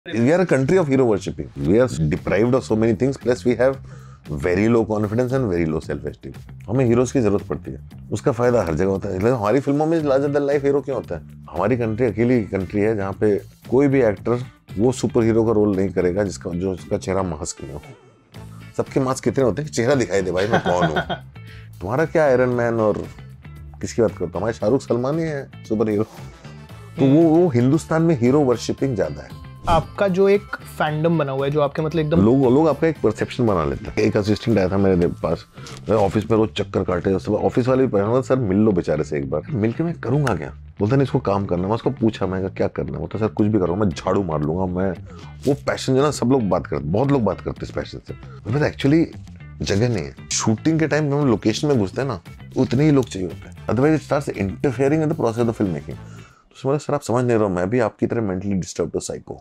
We are a country of hero worshipping. We are deprived of so many things. Plus we have very low confidence and very low self-esteem. हमें heroes की जरूरत पड़ती है. उसका फायदा हर जगह होता है. लेकिन हमारी फिल्मों में लार्जर देन लाइफ हीरो क्यों होता है? हमारी कंट्री अकेली कंट्री है जहाँ पे कोई भी एक्टर वो सुपर हीरो का रोल नहीं करेगा जिसका चेहरा मास्क में हो. सबके मास्क कितने होते हैं कि चेहरा दिखाई दे भाई मैं कौन हूँ. तुम्हारा क्या आयरन मैन और किसकी बात करता? हमारे शाहरुख सलमान ही है सुपर हीरो. तो वो हिंदुस्तान में हीरो वर्शिपिंग ज्यादा है. आपका जो एक फैंडम बना हुआ है जो आपके मतलब एकदम लोग आपका एक परसेप्शन बना लेते हैं. एक असिस्टेंट आया था मेरे पास, मैं ऑफिस में रोज चक्कर काटे. ऑफिस वाले भी पहले सर मिल लो बेचारे से एक बार. मिल के मैं करूंगा क्या? बोलता नहीं इसको काम करना. मैं उसको पूछा मैं क्या करना है? बोलता सर कुछ भी करूँगा, मैं झाड़ू मार लूंगा. मैं वो पैशन जो ना सब लोग बात करते, बहुत लोग बात करते इस पैशन से. एक्चुअली जगह नहीं है. शूटिंग के टाइम हम लोकेशन में घुसते हैं ना, उतने ही लोग चाहिए होते हैं. Otherwise it starts interfering in the process of film making. तो सर आप समझ नहीं रहे हो, मैं भी आपकी तरह मेंटली डिस्टर्ब्ड हूं, साइको.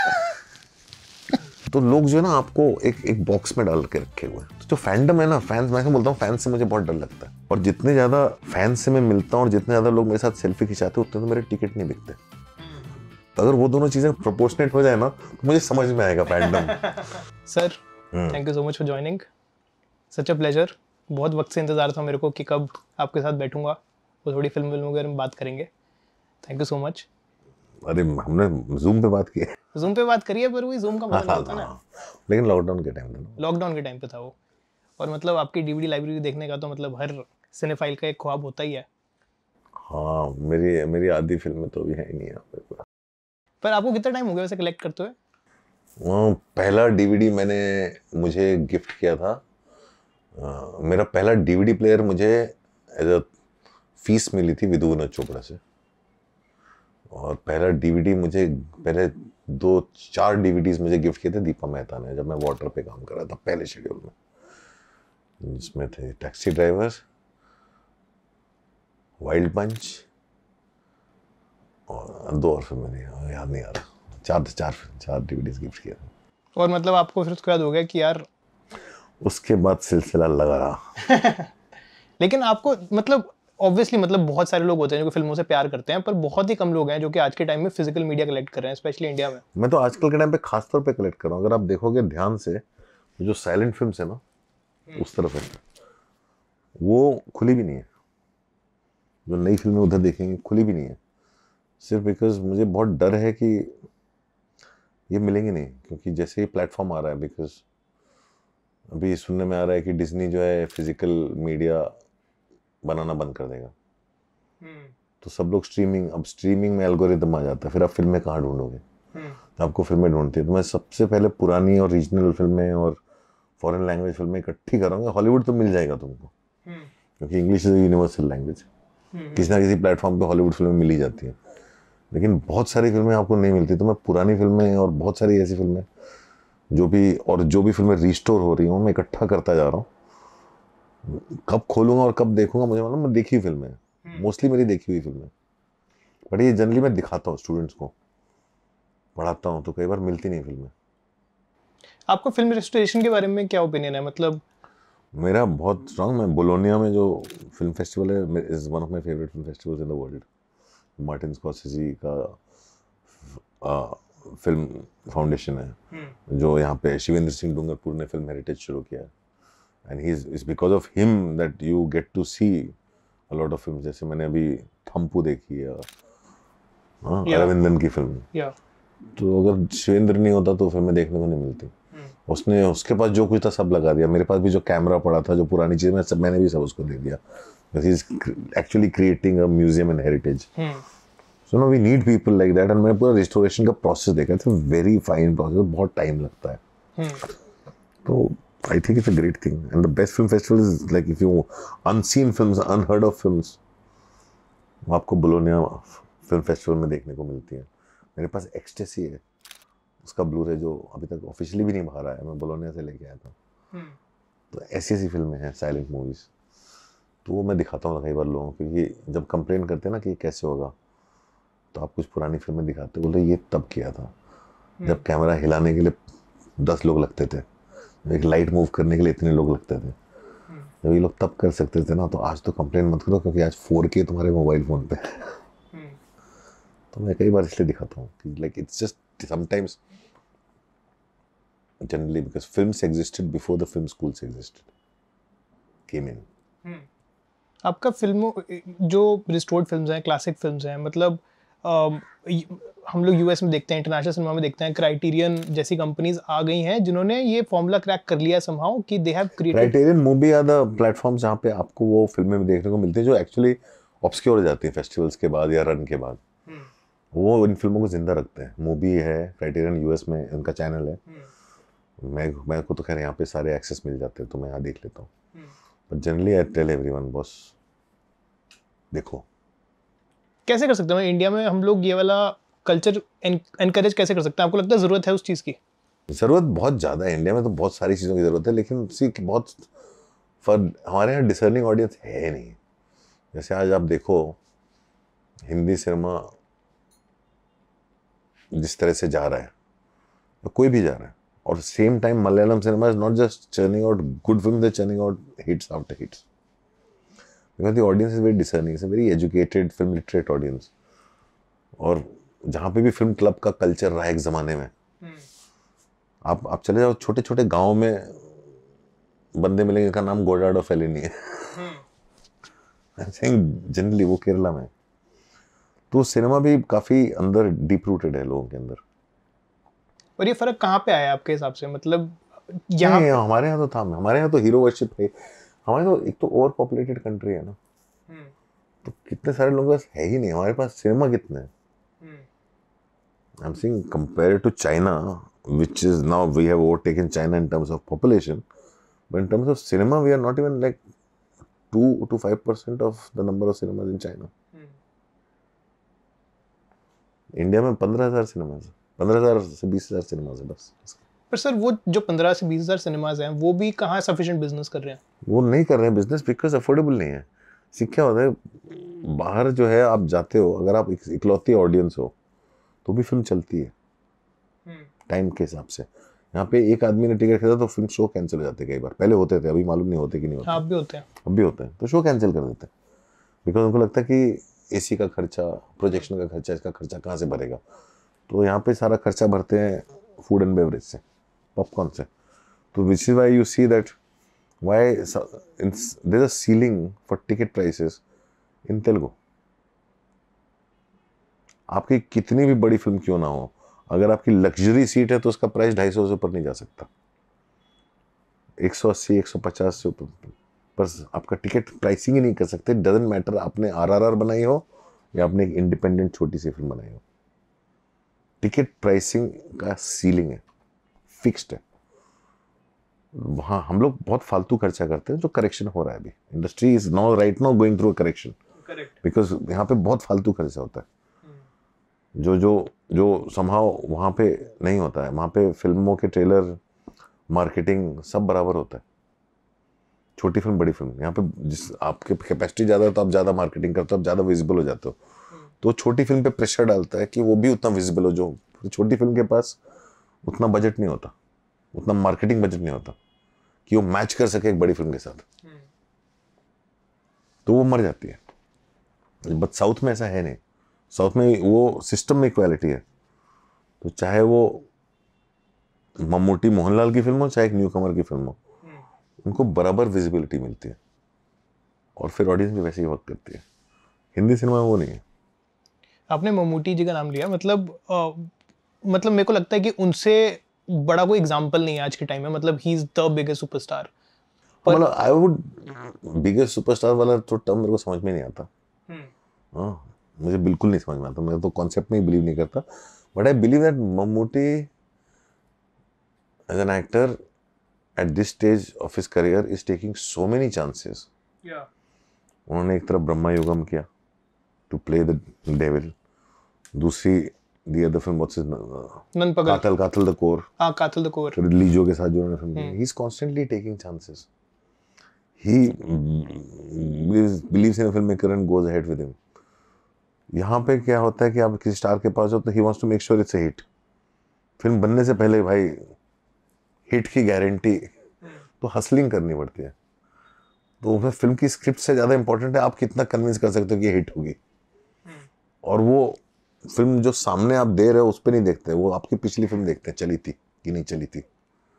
तो लोग जो है ना आपको एक बॉक्स में डाल के रखे हुए हैं. तो जो फैंडम है ना, फैंस, मैं बोलता हूँ फैंस से मुझे बहुत डर लगता है. और जितने ज्यादा फैंस से मैं मिलता हूँ और जितने ज्यादा लोग मेरे साथ सेल्फी खिंचाते हैं उतने तो मेरे टिकट नहीं बिकते. तो अगर वो दोनों चीजें प्रोपोर्शनेट हो जाए ना तो मुझे समझ में आएगा fandom. Sir thank you so much for joining. Such a pleasure. बहुत वक्त से इंतजार था मेरे को कि कब आपके साथ बैठूंगा और थोड़ी फिल्म वगैरह में बात करेंगे. Thank you so much. अरे हमने जूम पे बात की है. जूम पे बात करिए पर वही जूम का मजा होता है ना. लेकिन लॉकडाउन के टाइम था. लॉकडाउन के टाइम पे था वो. और मतलब आपकी डीवीडी लाइब्रेरी देखने का तो मतलब हर सिनेफाइल का एक ख्वाब होता ही है. हाँ मेरी आधी फिल्में तो अभी है ही नहीं यहाँ पे. पर आपको कितना टाइम हो गया वैसे कलेक्ट करते हुए? पहला डीवीडी मुझे गिफ्ट किया था. मेरा पहला डीवीडी प्लेयर मुझे एज अ फीस मिली थी विधु चोपड़ा से. और पहला डीवीडी मुझे पहले 2-4 डीवीडीज मुझे गिफ्ट किए थे दीपा मेहता ने जब मैं वाटर पे काम कर रहा था पहले शेड्यूल में, जिसमें थे टैक्सी ड्राइवर, वाइल्ड पंच और 2 और फिल्में नहीं याद नहीं आ रहा. 4 डीवीडीज गिफ्ट किए थे. और मतलब आपको फिर उसके बाद हो गया कि यार उसके बाद सिलसिला लगा रहा. लेकिन आपको मतलब ऑब्वियसली मतलब बहुत सारे लोग होते हैं जो फिल्मों से प्यार करते हैं, पर बहुत ही कम लोग हैं जो कि आज के टाइम में फिजिकल मीडिया कलेक्ट कर रहे हैं, स्पेशली इंडिया में. मैं तो आजकल के टाइम पे खास तौर पे कलेक्ट कर रहा हूँ. अगर आप देखोगे ध्यान से जो साइलेंट फिल्म्स है ना उस तरफ है, वो खुली भी नहीं है. जो नई फिल्में उधर देखेंगे खुली भी नहीं है. सिर्फ बिकॉज मुझे बहुत डर है कि ये मिलेंगे नहीं, क्योंकि जैसे ही प्लेटफॉर्म आ रहा है, बिकॉज अभी सुनने में आ रहा है कि डिज्नी जो है फिजिकल मीडिया बनाना बंद कर देगा. तो सब लोग स्ट्रीमिंग में एल्गोरिदम आ जाता है. फिर आप फिल्में कहाँ ढूंढोगे? तो आपको फिल्में ढूंढती है. तो मैं सबसे पहले पुरानी और रीजनल फिल्में और फॉरेन लैंग्वेज फिल्में इकट्ठी करूँगा. हॉलीवुड तो मिल जाएगा तुमको, क्योंकि इंग्लिश इज यूनिवर्सल लैंग्वेज. किसी ना किसी प्लेटफॉर्म पे हॉलीवुड फिल्में मिल ही जाती हैं. लेकिन बहुत सारी फिल्में आपको नहीं मिलती. तो मैं पुरानी फिल्में और बहुत सारी ऐसी फिल्में जो भी फिल्में रिस्टोर हो रही हूँ मैं इकट्ठा करता जा रहा हूँ. कब खोलूंगा और कब देखूंगा मुझे मालूम. मैं देखी फिल्में मोस्टली मेरी देखी हुई फिल्में, बट ये जनरली मैं दिखाता हूँ स्टूडेंट्स को, पढ़ाता हूँ, तो कई बार मिलती नहीं फिल्में. आपका फिल्म रेस्टोरेशन के बारे में क्या ओपिनियन है? मतलब मेरा बहुत स्ट्रांग. मैं बोलोनिया में जो फिल्म फेस्टिवल है is one of my favourite film festivals in the world. Martin Scorsese का फिल्म फाउंडेशन है जो यहाँ पे शिवेंद्र सिंह डूंगरपुर ने फिल्म हेरिटेज शुरू किया है. And it's because of him that you get to see a lot of films. जैसे मैंने अभी थम्पू देखी है, अरविंदन की फिल्म. तो अगर शिवेंद्र नहीं होता तो फिल्में देखने को नहीं मिलती. उसके पास जो कुछ था सब लगा दिया. मेरे पास भी जो कैमरा पड़ा था, जो पुरानी चीज़ मैंने भी सब उसको दे दिया. He is actually creating a museum and heritage. So now we need people like that. And मैंने पूरा रिस्टोरेशन का प्रोसेस देखा. It's a very fine process. बहुत टाइम लगता है. तो I think it's a great thing, and the best film festival is like if you unseen films, unheard of films, आपको Bologna film festival में देखने को मिलती है. मेरे पास एक्सटेसी है, उसका ब्लू-रे जो अभी तक ऑफिशियली भी नहीं बाहर आया, मैं बोलोनिया से लेके आया था. तो ऐसी फिल्में हैं साइलेंट मूवीज, तो वो मैं दिखाता हूँ कई बार लोगों को, क्योंकि जब कंप्लेन करते हैं ना कि कैसे होगा, तो आप कुछ पुरानी फिल्में दिखाते, बोले ये तब किया था जब कैमरा हिलाने के लिए 10 लोग लगते थे, एक लाइट मूव करने के लिए इतने लोग लगते थे. जब ये लोग तब कर सकते थे ना, तो आज तो कंप्लेन मत करो, क्योंकि आज 4K तुम्हारे मोबाइल फ़ोन पे. तो मैं कई बार इसलिए दिखाता हूँ कि like it's just sometimes generally because films existed before the film schools existed, came in. आपका फिल्मों जो रिस्टोर्ड फिल्म्स हैं, क्लासिक फिल्म्स हैं, मतलब हम लोग यूएस में देखते हैं, इंटरनेशनल सिनेमा में देखते हैं, क्राइटेरियन जैसी कंपनीज आ गई हैं जिन्होंने ये फॉर्मूला क्रैक कर लिया समहाउ कि they have created. Criterion movie are the platforms जहाँ पे आपको वो फिल्में भी देखने को मिलती हैं जो एक्चुअली ऑब्सक्योर हो जाती हैं फेस्टिवल्स के बाद या रन के बाद. वो इन फिल्मों को जिंदा रखते हैं. मूवी है क्राइटेरियन यूएस में, उनका चैनल है. मैं को तो खैर यहाँ पे सारे एक्सेस मिल जाते हैं तो मैं यहाँ देख लेता हूँ. But generally I tell everyone boss देखो. कैसे कर सकते हैं इंडिया में हम लोग ये वाला कल्चर एनकरेज कैसे कर सकते हैं? आपको लगता है ज़रूरत है उस चीज़ की? ज़रूरत बहुत ज़्यादा है. इंडिया में तो बहुत सारी चीज़ों की ज़रूरत है, लेकिन सी बहुत हमारे यहाँ डिसर्निंग ऑडियंस है नहीं. जैसे आज आप देखो हिंदी सिनेमा जिस तरह से जा रहा है, तो कोई भी जा रहा है, और same time Malayalam cinema is not just churning out good film, they churning out hits after hits. Because the audience is very discerning, it's a very educated film literate audience. और जहाँ पे भी फिल्म क्लब का culture रहा है एक ज़माने में, आप चले जाओ छोटे छोटे गाँव में बंदे मिलेंगे का नाम गोडार्डो फेलिनी है. जनरली वो केरला में. तो सिनेमा भी काफ़ी अंदर डीप रूटेड है लोगों के अंदर. और ये फ़र्क कहाँ पे आया आपके हिसाब से? मतलब यहाँ हमारे यहाँ तो था, हमारे यहाँ तो हीरो वर्शिप है. हमारे तो एक तो ओवर पॉपुलेटेड कंट्री है ना, तो कितने सारे लोगों के पास है ही नहीं. हमारे पास सिनेमा कितने हैं. I am saying compare to China, which is now we have overtaken China in terms of population, but in terms of cinema we are not even like 2 to 5% of the number of cinemas in China. India में 15,000 cinemas, 15,000 से 20,000 cinemas है बस. पर sir वो जो 15 से 20,000 cinemas हैं वो भी कहाँ सफिशिएंट बिजनेस कर रहे हैं? वो नहीं कर रहे हैं बिजनेस बिकॉज अफोर्डेबल नहीं है. क्या होता है बाहर जो है, आप जाते हो अगर आप इकलौती ऑडियंस हो तो भी फिल्म चलती है टाइम के हिसाब से. यहाँ पे एक आदमी ने टिकट खरीदा तो फिल्म शो कैंसिल हो जाते कई बार. पहले होते थे, अभी मालूम नहीं होते कि नहीं होते. अब भी होते हैं. अब भी होते हैं तो शो कैंसिल कर देते हैं बिकॉज उनको लगता है कि एसी का खर्चा, प्रोजेक्शन का खर्चा, इसका खर्चा कहाँ से भरेगा. तो यहाँ पे सारा खर्चा भरते हैं फूड एंड बेवरेज से, पॉपकॉर्न से. तो which is why you see that why there is a ceiling for ticket prices in Telugu. आपकी कितनी भी बड़ी फिल्म क्यों ना हो, अगर आपकी लग्जरी सीट है तो उसका प्राइस 250 से ऊपर नहीं जा सकता. 180 150 से ऊपर पर आपका टिकट प्राइसिंग ही नहीं कर सकते. डजंट मैटर आपने आरआरआर बनाई हो या आपने एक इंडिपेंडेंट छोटी सी फिल्म बनाई हो, टिकट प्राइसिंग का सीलिंग है, फिक्स्ड है. वहाँ हम लोग बहुत फालतू खर्चा करते हैं जो करेक्शन हो रहा है अभी. Industry is now right now going through a correction because यहाँ पे बहुत फालतू खर्चा होता है जो जो जो समहाउ वहाँ पे नहीं होता है. वहाँ पे फिल्मों के ट्रेलर, मार्केटिंग सब बराबर होता है. छोटी फिल्म बड़ी फिल्म, यहाँ पे जिस आपके कैपेसिटी ज़्यादा है तो आप ज़्यादा मार्केटिंग करते हो, आप ज़्यादा विजिबल हो जाते हो. तो छोटी फिल्म पे प्रेशर डालता है कि वो भी उतना विजिबल हो. जो छोटी फिल्म के पास उतना बजट नहीं होता, उतना मार्केटिंग बजट नहीं होता कि वो मैच कर सके एक बड़ी फिल्म के साथ, तो वो मर जाती है. बट साउथ में ऐसा है नहीं. साउथ में वो सिस्टम में इक्वालिटी है. तो चाहे वो मम्मूटी मोहनलाल की फिल्म हो, चाहे एक न्यू कमर की फिल्म हो, उनको बराबर विजिबिलिटी मिलती है और फिर ऑडियंस भी वैसे ही वर्क करती है. हिंदी सिनेमा में वो नहीं है. आपने मम्मूटी जी का नाम लिया, मतलब मेरे को लगता है कि उनसे बड़ा कोई एग्जाम्पल नहीं है आज के टाइम में. मतलब he is the biggest superstar. मतलब आई वुड बिगेस्ट सुपरस्टार वाला तो टर्म मेरे को समझ में नहीं आता. हाँ, मुझे बिल्कुल नहीं समझ में आता. मैं तो कॉन्सेप्ट में ही बिलीव नहीं करता. But I believe that Mammootty as an actor at this stage of his career is taking so many chances. उन्होंने एक तरफ ब्रह्मा युगम किया to play the devil. दूसरी the other film what's his Kaathal the core. Kaathal the core. Lijo के साथ जो उन्होंने film की. He's constantly taking chances. He believes in a filmmaker and goes ahead with him. यहाँ पे क्या होता है कि आप किसी स्टार के पास हो तो he wants to make sure it's a hit. Film बनने से पहले भाई हिट की गारंटी, तो हसलिंग करनी पड़ती है. तो वह फिल्म की स्क्रिप्ट से ज़्यादा इंपॉर्टेंट है आप कितना कन्विंस कर सकते हो कि हिट होगी. और वो फिल्म जो सामने आप दे रहे हो उस पर नहीं देखते, वो आपकी पिछली फिल्म देखते हैं चली थी कि नहीं चली थी.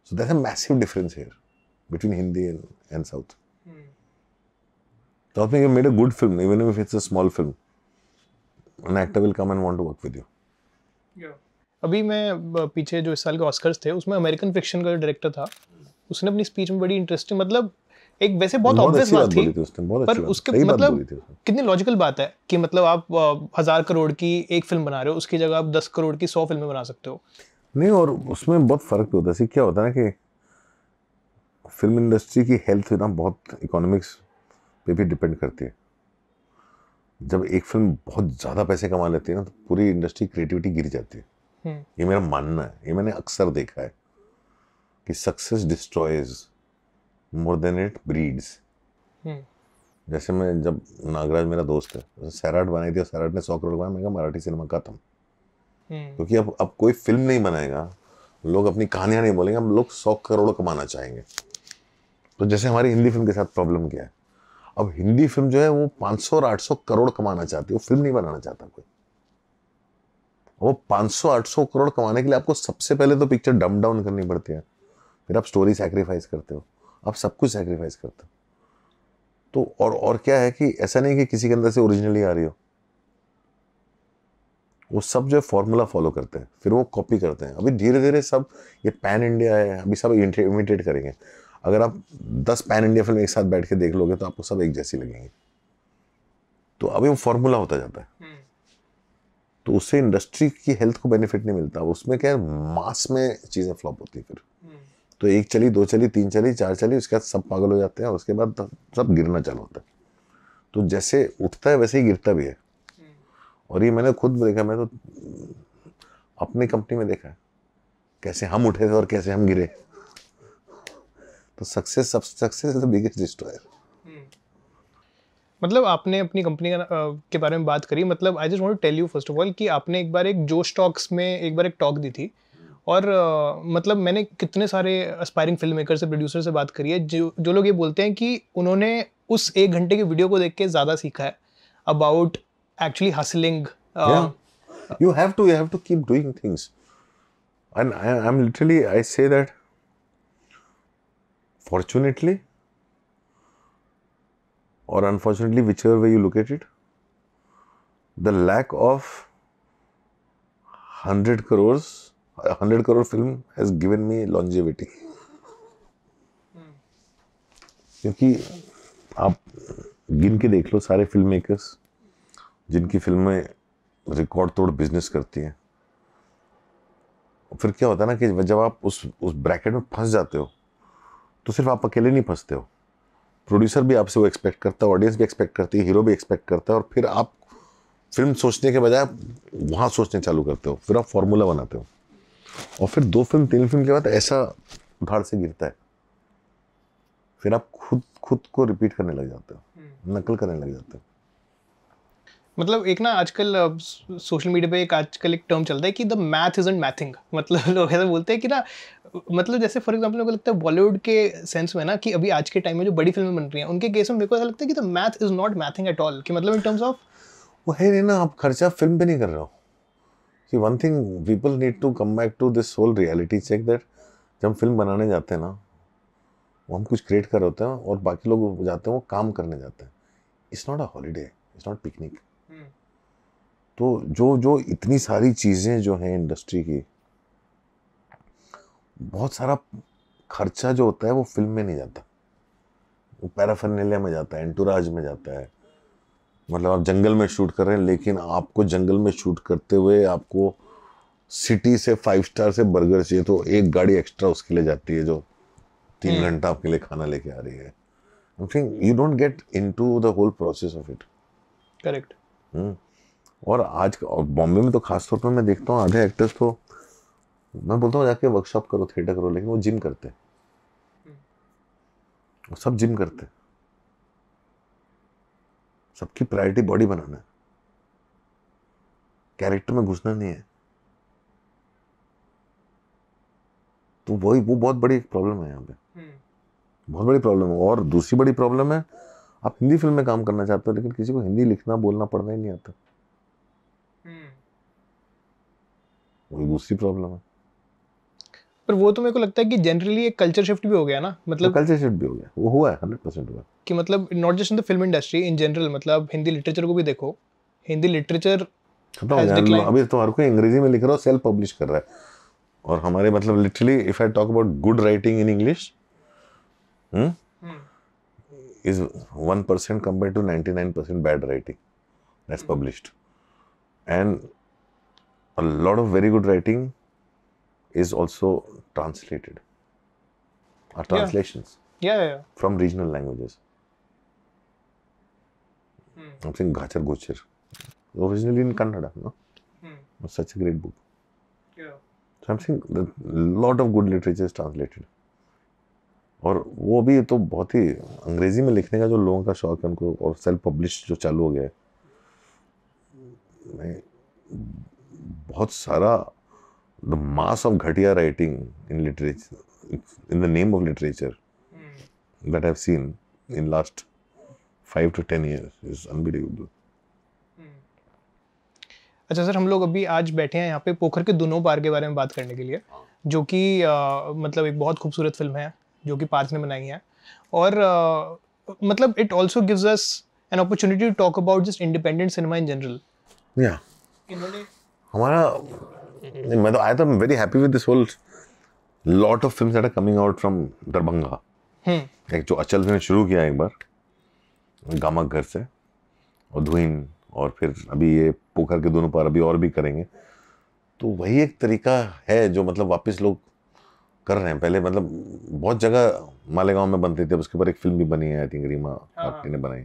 So there's a massive difference here between Hindi and South. South में you made a good film, even if it's a small film, an actor will come and want to work with you. अभी मैं पीछे जो इस साल के Oscars थे उसमें अमेरिकन फिक्शन का जो डायरेक्टर था उसने अपनी स्पीच में बड़ी इंटरेस्टिंग मतलब एक वैसे बहुत ऑब्वियस बात थी पर उसके मतलब कितनी लॉजिकल बात है कि मतलब आप 1000 करोड़ की एक फिल्म बना रहे हो उसकी जगह आप 10 करोड़ की 100 फिल्में बना सकते हो. नहीं और उसमें बहुत फर्क भी होता है. क्या होता है ना कि फिल्म इंडस्ट्री की हेल्थ ना बहुत इकोनॉमिक्स पे भी डिपेंड करती है. जब एक फिल्म बहुत ज़्यादा पैसे कमा लेती है ना तो पूरी इंडस्ट्री क्रिएटिविटी गिर जाती है. ये मेरा मानना है, ये मैंने अक्सर देखा है कि success destroys more than it breeds. जैसे मैं जब नागराज मेरा दोस्त है सैराट बनाई थी और सैराट ने 100 करोड़ कमाया, मैं कहा मराठी सिनेमा खत्म. क्योंकि अब कोई फिल्म नहीं बनाएगा, लोग अपनी कहानियां नहीं बोलेंगे, हम लोग 100 करोड़ कमाना चाहेंगे. तो जैसे हमारी हिंदी फिल्म के साथ प्रॉब्लम क्या है, अब हिंदी फिल्म जो है वो 500 और 800 करोड़ कमाना चाहती है, वो फिल्म नहीं बनाना चाहता कोई. वो 500-800 करोड़ कमाने के लिए आपको सबसे पहले तो पिक्चर डम डाउन करनी पड़ती है, फिर आप स्टोरी सैक्रिफाइस करते हो, आप सब कुछ सैक्रिफाइस करते हो. तो और क्या है कि ऐसा नहीं कि किसी के अंदर से ओरिजिनली आ रही हो, वो सब जो है फॉर्मूला फॉलो करते हैं, फिर वो कॉपी करते हैं. अभी धीरे धीरे सब ये पैन इंडिया है, अभी सब इमिटेट करेंगे. अगर आप 10 पैन इंडिया फिल्म एक साथ बैठ के देख लोगे तो आपको सब एक जैसी लगेंगी. तो अभी वो फॉर्मूला होता जाता है. तो उससे इंडस्ट्री की हेल्थ को बेनिफिट नहीं मिलता. उसमें क्या है, मास में चीज़ें फ्लॉप होती है. फिर तो 1 चली, 2 चली, 3 चली, 4 चली, उसके बाद सब पागल हो जाते हैं और उसके बाद सब गिरना चालू होता है. तो जैसे उठता है वैसे ही गिरता भी है. और ये मैंने खुद देखा, मैं तो अपनी कंपनी में देखा है कैसे हम उठे थे और कैसे हम गिरे. तो success is the biggest destroyer. मतलब आपने अपनी कंपनी के बारे में बात करी, मतलब I just want to tell you first of all कि आपने एक बार एक जोश टॉक्स में एक बार एक टॉक दी थी और मतलब मैंने कितने सारे एस्पायरिंग फिल्म मेकर से, प्रोड्यूसर से बात करी है जो लोग ये बोलते हैं कि उन्होंने उस 1 घंटे की वीडियो को देख के ज़्यादा सीखा है about actually hustling. You have to keep doing things. And I'm literally, I say that fortunately or unfortunately, whichever way you look at it, the lack of 100 crore film has given me longevity. क्योंकि आप गिन के देख लो सारे film makers जिनकी फिल्में record तोड़ business करती हैं, फिर क्या होता है ना कि जब आप उस ब्रैकेट में फंस जाते हो तो सिर्फ आप अकेले नहीं फंसते हो, प्रोड्यूसर भी आपसे वो एक्सपेक्ट करता है, ऑडियंस भी एक्सपेक्ट करती है, हीरो भी एक्सपेक्ट करता है, और फिर आप फिल्म सोचने के बजाय वहाँ सोचने चालू करते हो, फिर आप फॉर्मूला बनाते हो, और फिर 2 फिल्म 3 फिल्म के बाद ऐसा उधार से गिरता है, फिर आप खुद को रिपीट करने लग जाते हो, नकल करने लग जाते हो. मतलब एक ना आजकल सोशल मीडिया पे आजकल एक टर्म चलता है कि द मैथ इजंट मैथिंग. मतलब लोग ऐसा बोलते हैं कि ना, मतलब जैसे फॉर एग्जांपल मेरे को लगता है बॉलीवुड के सेंस में ना कि अभी आज के टाइम में जो बड़ी फिल्में बन रही हैं उनके केस में मेरे को ऐसा लगता है कि the math is not mathing at all. कि मतलब इन टर्म्स ऑफ वो है नहीं ना, आप खर्चा फिल्म पे नहीं कर रहे हो. कि one thing people need to come back to this whole reality check that जब हम फिल्म बनाने जाते हैं ना, वो हम कुछ क्रिएट कर रहे होते हैं और बाकी लोग जाते हैं वो काम करने जाते हैं. It's not a holiday, it's not picnic. तो जो इतनी सारी चीज़ें जो हैं इंडस्ट्री की, बहुत सारा खर्चा जो होता है वो फिल्म में नहीं जाता, वो पैराफर्नेलिया में जाता है, एंटुराज में जाता है. मतलब आप जंगल में शूट कर रहे हैं, लेकिन आपको जंगल में शूट करते हुए आपको सिटी से 5 स्टार से बर्गर चाहिए, तो एक गाड़ी एक्स्ट्रा उसके लिए जाती है जो 3 घंटा आपके लिए खाना लेके आ रही है. I think you don't get into the whole process of it. Correct. और आज बॉम्बे में तो खासतौर पर मैं देखता हूँ आधे एक्टर्स तो, मैं बोलता हूँ जाके वर्कशॉप करो, थिएटर करो, लेकिन वो जिम करते हैं, वो सब जिम करते हैं. सबकी प्रायोरिटी बॉडी बनाना है, कैरेक्टर में घुसना नहीं है. तो वो बहुत बड़ी प्रॉब्लम है यहाँ पे, बहुत बड़ी प्रॉब्लम है. और दूसरी बड़ी प्रॉब्लम है, आप हिंदी फिल्म में काम करना चाहते हो लेकिन किसी को हिंदी लिखना बोलना पढ़ना ही नहीं आता. वही दूसरी प्रॉब्लम है. पर वो तो मेरे को लगता है कि जनरली एक कल्चर शिफ्ट भी हो गया ना, मतलब कल्चर शिफ्ट भी हो गया, वो हुआ है, 100% हुआ कि मतलब not just in the film industry in general, मतलब हिंदी लिटरेचर को भी देखो, हिंदी लिटरेचर खत्म हो गया। अभी तो हर कोई अंग्रेजी में लिख रहा है, सेल्फ पब्लिश कर रहा है, और हमारे मतलब literally if I talk about good writing in English is 1% compared to 99% bad writing that's published, and a lot of very good writing is also translated, are translations yeah. from regional languages. I'm saying Ghachar Gochar, originally in Kannada, no? It's such a great book. So I'm saying that a lot of good literature is translated. और वो भी तो बहुत ही अंग्रेजी में लिखने का जो लोगों का शौक है उनको, और सेल्फ पब्लिश जो चालू हो गया है, बहुत सारा द मास ऑफ घटिया writing in literature, in the name of literature that I have seen in last 5 to 10 years is unbelievable. अच्छा सर, हम लोग अभी आज बैठे हैं यहाँ पे पोखर के दुनों पार के बारे में बात करने के लिए, जो कि मतलब एक बहुत खूबसूरत फिल्म है जो कि पार्स ने बनाई है, और मतलब it also gives us an opportunity to talk about just independent cinema in general. या हमारा, मैं तो I am very happy with this whole lot of films that are coming out from Darbhanga. एक जो अचल ने शुरू किया एक बार गामक घर से, और धुइन, और फिर अभी ये पोखर के दोनों पार अभी और भी करेंगे, तो वही एक तरीका है जो मतलब वापस लोग कर रहे हैं। पहले मतलब बहुत जगह मालेगांव में बनती थी, उसके ऊपर एक फिल्म भी बनी है, आई थिंक रीमा आप्टे ने बनाई है,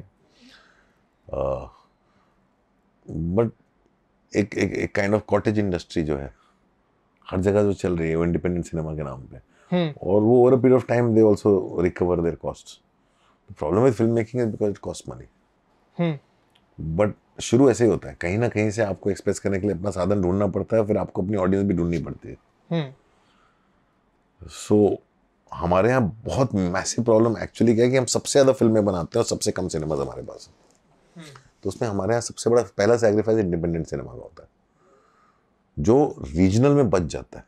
बट एक काइंड ऑफ कॉटेज इंडस्ट्री जो है हर जगह जो चल रही है वो इंडिपेंडेंट सिनेमा के नाम पे, और वो over a period of time they also recover their costs. The problem with film making is because it cost money, but शुरू ऐसे ही होता है, कहीं ना कहीं से आपको एक्सप्रेस करने के लिए अपना साधन ढूंढना पड़ता है, फिर आपको अपनी ऑडियंस भी ढूंढनी पड़ती है। सो हमारे यहाँ बहुत मैसिव प्रॉब्लम एक्चुअली क्या है कि हम सबसे ज़्यादा फिल्में बनाते हैं और सबसे कम सिनेमाज हमारे पास है। तो उसमें हमारे यहाँ सबसे बड़ा पहला सैक्रिफाइस इंडिपेंडेंट सिनेमा का होता है, जो रीजनल में बच जाता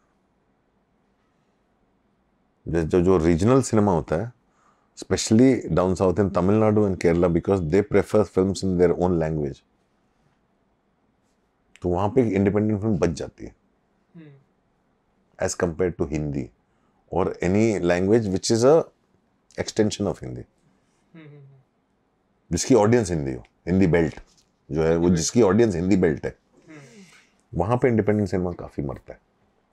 है। जो रीजनल सिनेमा होता है, specially down south in Tamil Nadu and Kerala, because they prefer films in their own language, तो वहाँ पे इंडिपेंडेंट फिल्म बच जाती है एज कंपेयर टू हिंदी और any language which is a extension of Hindi, जिसकी ऑडियंस हिंदी हो, हिंदी बेल्ट जो है वो जिसकी ऑडियंस हिंदी बेल्ट है, वहां पे इंडिपेंडेंट सिनेमा काफी मरता है।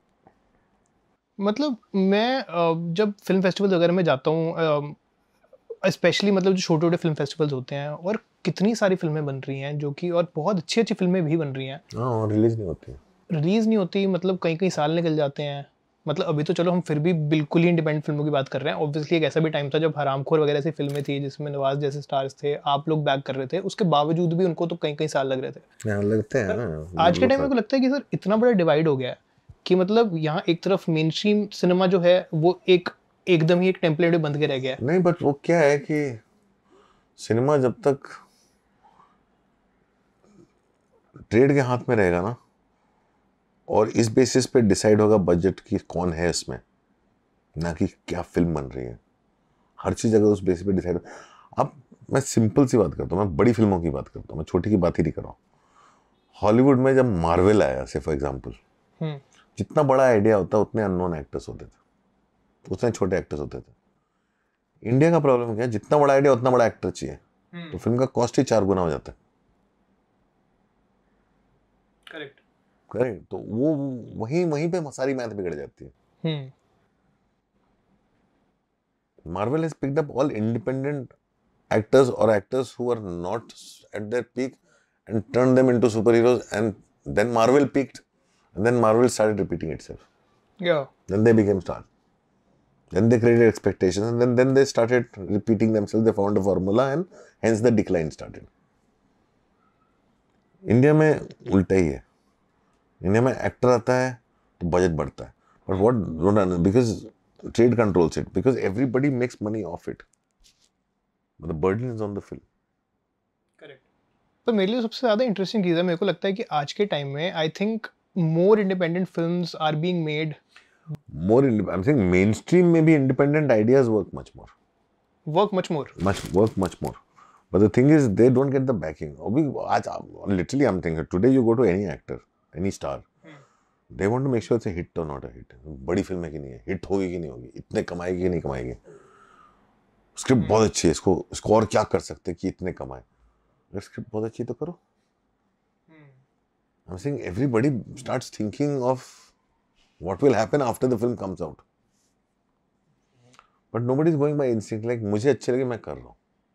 मतलब मैं जब फिल्म फेस्टिवल वगैरह में जाता हूँ, स्पेशली मतलब जो छोटे छोटे फिल्म फेस्टिवल्स होते हैं, और कितनी सारी फिल्में बन रही हैं जो कि, और बहुत अच्छी अच्छी फिल्में भी बन रही हैं, हाँ, रिलीज नहीं होती, मतलब कई कई साल निकल जाते हैं। मतलब अभी तो चलो हम फिर भी बिल्कुल ही इंडिपेंडेंट फिल्मों की बात कर रहे हैं, ऑब्वियसली एक ऐसा भी टाइम था जब हरामखोर वगैरह से फिल्में थी जिसमें नवाज जैसे स्टार्स थे, आप लोग बैक कर रहे थे, उसके बावजूद भी उनको तो कई कई साल लग रहे थे, लगते हैं। आज के टाइम में को लगता है कि सर इतना बड़ा डिवाइड हो गया है कि मतलब यहाँ एक तरफ मेन स्ट्रीम सिनेमा जो है वो एकदम ही एक टेम्पलेट में बंध के रह गया है। नहीं, बट वो क्या है कि सिनेमा जब तक ट्रेड के हाथ में रहेगा ना, और इस बेसिस पे डिसाइड होगा बजट की कौन है इसमें, ना कि क्या फिल्म बन रही है, हर चीज़ अगर उस बेसिस पे डिसाइड। अब मैं सिंपल सी बात करता हूँ, मैं बड़ी फिल्मों की बात करता हूँ, मैं छोटी की बात ही नहीं कर रहा हूँ। हॉलीवुड में जब मार्वल आया, से फॉर एग्जाम्पल, जितना बड़ा आइडिया होता उतने अननोन एक्टर्स होते थे, उतने छोटे एक्टर्स होते थे। इंडिया का प्रॉब्लम क्या है, जितना बड़ा आइडिया उतना बड़ा एक्टर चाहिए, तो फिल्म का कॉस्ट ही 4 गुना हो जाता है। करेक्ट, तो वो वहीं पे सारी मैथ बिगड़ जाती है। Marvel has picked up all independent actors or actors who are not at their peak and turned them into superheroes, and then Marvel peaked, and then Marvel started repeating itself. Yeah. Then they became stars. Then they created expectations, and then they started repeating themselves. They found a formula, and hence the decline started. India में उल्टा ही है। India में actor आता है तो budget बढ़ता है, but what, because trade controls it, because everybody makes money off it. But the burden is on the film. Correct. पर मेरे लिए सबसे ज़्यादा इंटरेस्टिंग चीज़ है, मेरे को लगता है कि आज के टाइम में I think more independent films are being made more. I'm saying mainstream maybe independent ideas work much more. Work much more. Much more. But the thing is, they don't get the backing. Literally, I'm thinking today you go to any actor, any star, they want to make sure it's a hit or not a hit. बड़ी film है कि नहीं है, hit होगी कि नहीं होगी, इतने कमाएगी कि नहीं कमाएगी, स्क्रिप्ट बहुत अच्छी है, इसको और क्या कर सकते हैं कि इतने कमाए. अगर स्क्रिप्ट बहुत अच्छी है तो करो. I'm saying everybody starts thinking of what will happen after the film comes out. But nobody is going by instinct. Like मुझे अच्छे लगे मैं कर रहा हूँ.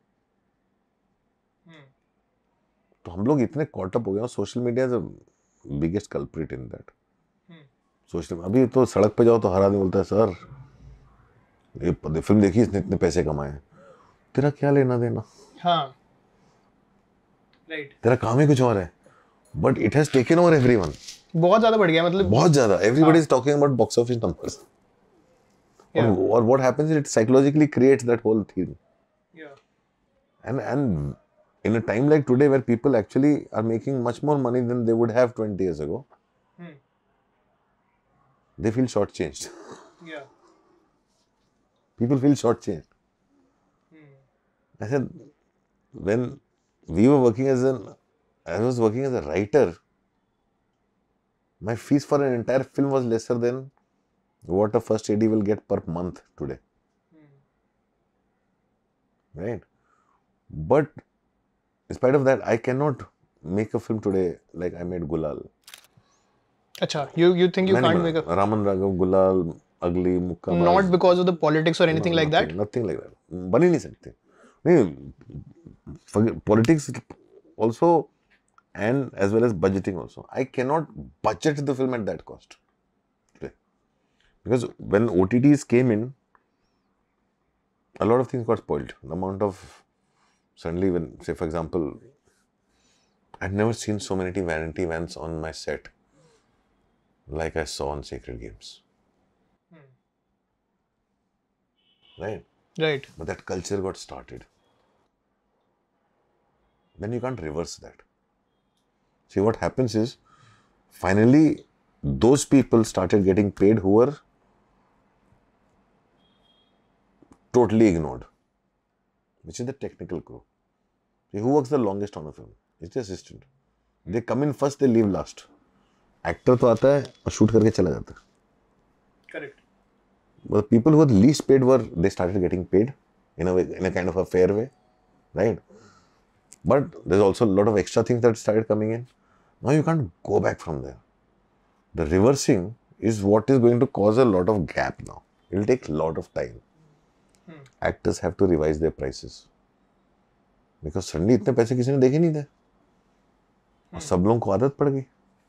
तो हम लोग इतने caught up हो गए. Social media is the biggest culprit in that. Social अभी तो सड़क पे जाओ तो हर आदमी बोलता है सर ये फिल्म देखी इसने इतने पैसे कमाए. तेरा क्या लेना देना. हाँ राइट. तेरा काम ही कुछ और है. But it has taken over everyone. बहुत ज्यादा बढ़ गया. मतलब बहुत ज्यादा. Everybody is talking about box office numbers. और what happens it psychologically creates that whole thing. And in a time like today where people actually are making much more money than they would have 20 years ago, they feel shortchanged. Yeah. People feel shortchanged. I said, when we were working I was working as a writer, my fees for an entire film was lesser than what a first AD will get per month today. Right? But in spite of that, I cannot make a film today like I made Gulal. Acha, you think you can't make a... Raman Raghav, Gulal, Ugly, Mukka. Not because of the politics or anything like that? Nothing like that. बन ही नहीं सकते. नहीं, politics also and as well as budgeting also. I cannot budget the film at that cost today. Because when OTTs came in, a lot of things got spoiled. The amount of... Suddenly, when, say, for example, I'd never seen so many vanity vans on my set like I saw on Sacred Games. Right? Right. But that culture got started. Then you can't reverse that. See, what happens is, finally, those people started getting paid who were totally ignored, which is the technical crew. See, who works the longest on a film? It's the assistant. They come in first, they leave last. Actor तो आता है और shoot करके चला जाता है. Correct. But the people who were least paid they started getting paid in a way, in a kind of a fair way, right? But there's also a lot of extra things that started coming in. Now you can't go back from there. The reversing is what is going to cause a lot of gap now. It will take a lot of time. Actors have to revise their prices. Because suddenly इतने पैसे किसी ने देखे नहीं थे. और सब लोगों को आदत पड़ गई.